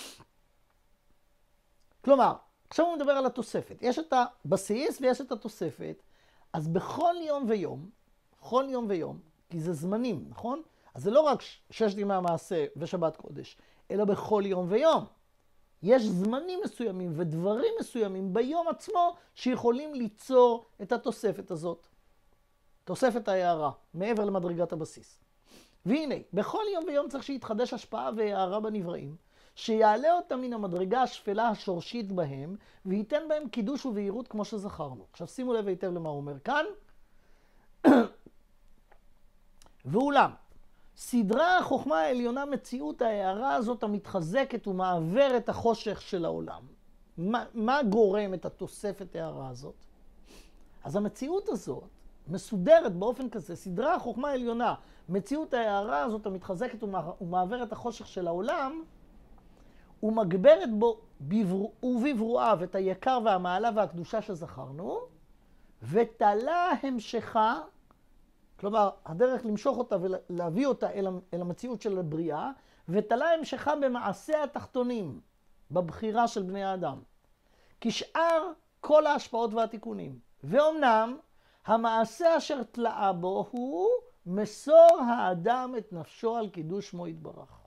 כלומר, עכשיו הוא מדבר על התוספת. יש את הבסיס ויש את התוספת. אז בכל יום ויום, בכל יום ויום, כי זה זמנים, נכון? אז זה לא רק 6 ימי המעשה ושבת קודש, אלא בכל יום ויום. יש זמנים מסוימים ודברים מסוימים ביום עצמו שיכולים ליצור את התוספת הזאת. תוספת ההערה, מעבר למדרגת הבסיס. והנה, בכל יום ויום צריך שיתחדש השפעה והערה בנבראים, שיעלה אותם מן המדרגה השפלה השורשית בהם, וייתן בהם קידוש ובהירות כמו שזכרנו. עכשיו שימו לב היטב למה הוא אומר כאן. ואולם, סדרה החוכמה העליונה מציאות ההערה הזאת המתחזקת ומעבר את החושך של העולם. מה גורם את התוספת ההערה הזאת? אז המציאות הזאת מסודרת באופן כזה, סדרה החוכמה העליונה, מציאות ההערה הזאת המתחזקת ומעברת החושך של העולם, ומגברת בו ובברואיו את היקר והמעלה והקדושה שזכרנו, ותלה המשכה, כלומר הדרך למשוך אותה ולהביא אותה אל המציאות של הבריאה, ותלה המשכה במעשה התחתונים, בבחירה של בני האדם. כשאר כל ההשפעות והתיקונים. ואומנם, המעשה אשר תלאה בו הוא מסור האדם את נפשו על קידוש שמו יתברך.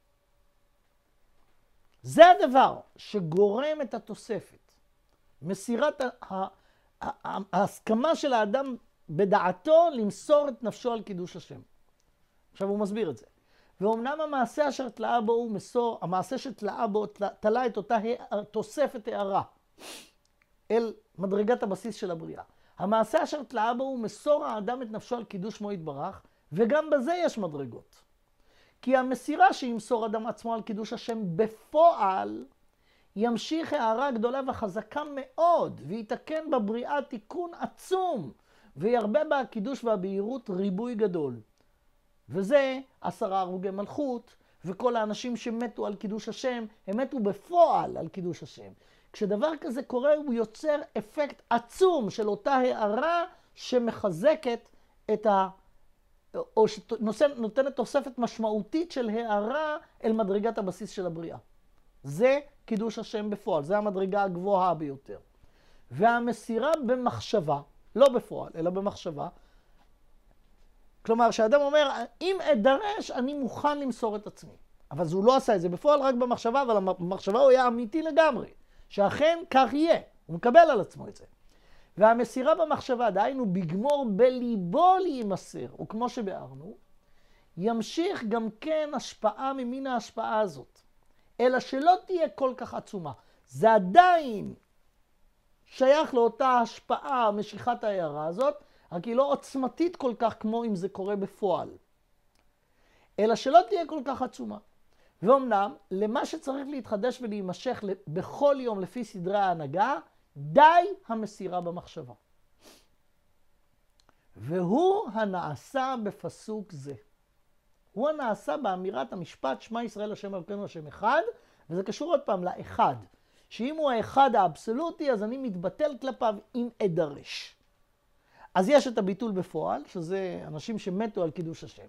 זה הדבר שגורם את התוספת. מסירת ההסכמה של האדם בדעתו למסור את נפשו על קידוש השם. עכשיו הוא מסביר את זה. ואומנם המעשה אשר תלאה בו הוא מסור, המעשה שתלאה בו תלה את אותה תוספת הערה אל מדרגת הבסיס של הבריאה. המעשה אשר תלאה בו הוא מסור האדם את נפשו על קידוש שמו יתברך, וגם בזה יש מדרגות. כי המסירה שימסור אדם עצמו על קידוש השם בפועל, ימשיך הערה גדולה וחזקה מאוד, ויתקן בבריאה תיקון עצום, וירבה בה הקידוש והבהירות ריבוי גדול. וזה 10 הרוגי מלכות, וכל האנשים שמתו על קידוש השם, הם מתו בפועל על קידוש השם. כשדבר כזה קורה, הוא יוצר אפקט עצום של אותה הערה שמחזקת את או שנותנת תוספת משמעותית של הערה אל מדרגת הבסיס של הבריאה. זה קידוש השם בפועל, זה המדרגה הגבוהה ביותר. והמסירה במחשבה, לא בפועל, אלא במחשבה, כלומר, שהאדם אומר, אם אדרש, אני מוכן למסור את עצמי. אבל הוא לא עשה את זה בפועל, רק במחשבה, אבל במחשבה הוא היה אמיתי לגמרי. שאכן כך יהיה, הוא מקבל על עצמו את זה. והמסירה במחשבה, דהיינו בגמור בליבו להימסר, וכמו שבארנו, ימשיך גם כן השפעה ממין ההשפעה הזאת. אלא שלא תהיה כל כך עצומה. זה עדיין שייך לאותה השפעה, משיכת ההערה הזאת, רק היא לא עוצמתית כל כך כמו אם זה קורה בפועל. אלא שלא תהיה כל כך עצומה. ואומנם, למה שצריך להתחדש ולהימשך בכל יום לפי סדרי ההנהגה, די המסירה במחשבה. והוא הנעשה בפסוק זה. הוא הנעשה באמירת המשפט, שמע ישראל השם אלוקינו השם אחד, וזה קשור עוד פעם לאחד. שאם הוא האחד האבסולוטי, אז אני מתבטל כלפיו אם אדרש. אז יש את הביטול בפועל, שזה אנשים שמתו על קידוש השם.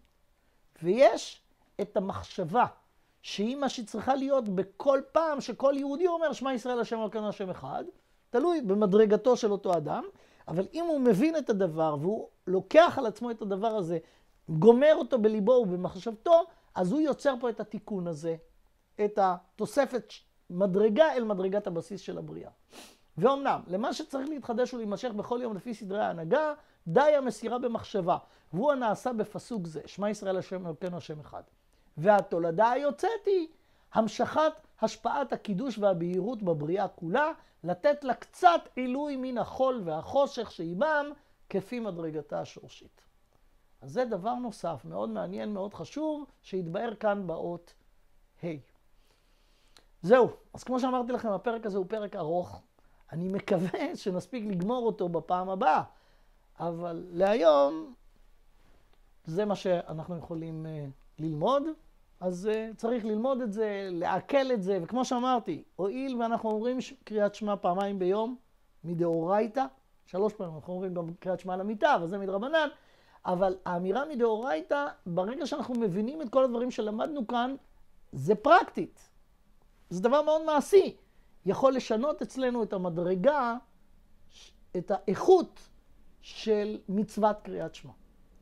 ויש את המחשבה, שהיא מה שצריכה להיות בכל פעם שכל יהודי אומר, שמע ישראל השם אלוקינו השם אחד, תלוי במדרגתו של אותו אדם, אבל אם הוא מבין את הדבר, והוא לוקח על עצמו את הדבר הזה, גומר אותו בליבו ובמחשבתו, אז הוא יוצר פה את התיקון הזה, את התוספת מדרגה אל מדרגת הבסיס של הבריאה. ואומנם, למה שצריך להתחדש ולהימשך בכל יום לפי סדרי ההנהגה, די המסירה במחשבה, והוא הנעשה בפסוק זה, שמע ישראל השם אלוקינו השם אחד. והתולדה היוצאת היא המשכת השפעת הקידוש והבהירות בבריאה כולה, לתת לה קצת עילוי מן החול והחושך שעימם, כפי מדרגתה השורשית. אז זה דבר נוסף, מאוד מעניין, מאוד חשוב, שהתבאר כאן באות ה'. זהו, אז כמו שאמרתי לכם, הפרק הזה הוא פרק ארוך. אני מקווה שנספיק לגמור אותו בפעם הבאה, אבל להיום זה מה שאנחנו יכולים ללמוד. אז צריך ללמוד את זה, לעכל את זה, וכמו שאמרתי, הואיל ואנחנו אומרים קריאת שמע פעמיים ביום, מדאורייתא, 3 פעמים אנחנו אומרים גם קריאת שמע למיטה, אבל זה מדרבנן, אבל האמירה מדאורייתא, ברגע שאנחנו מבינים את כל הדברים שלמדנו כאן, זה פרקטית. זה דבר מאוד מעשי. יכול לשנות אצלנו את המדרגה, את האיכות של מצוות קריאת שמע.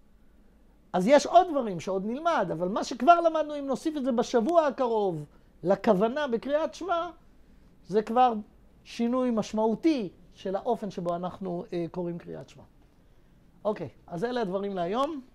אז יש עוד דברים שעוד נלמד, אבל מה שכבר למדנו, אם נוסיף את זה בשבוע הקרוב לכוונה בקריאת שמע, זה כבר שינוי משמעותי של האופן שבו אנחנו קוראים קריאת שמע. אוקיי, אז אלה הדברים להיום.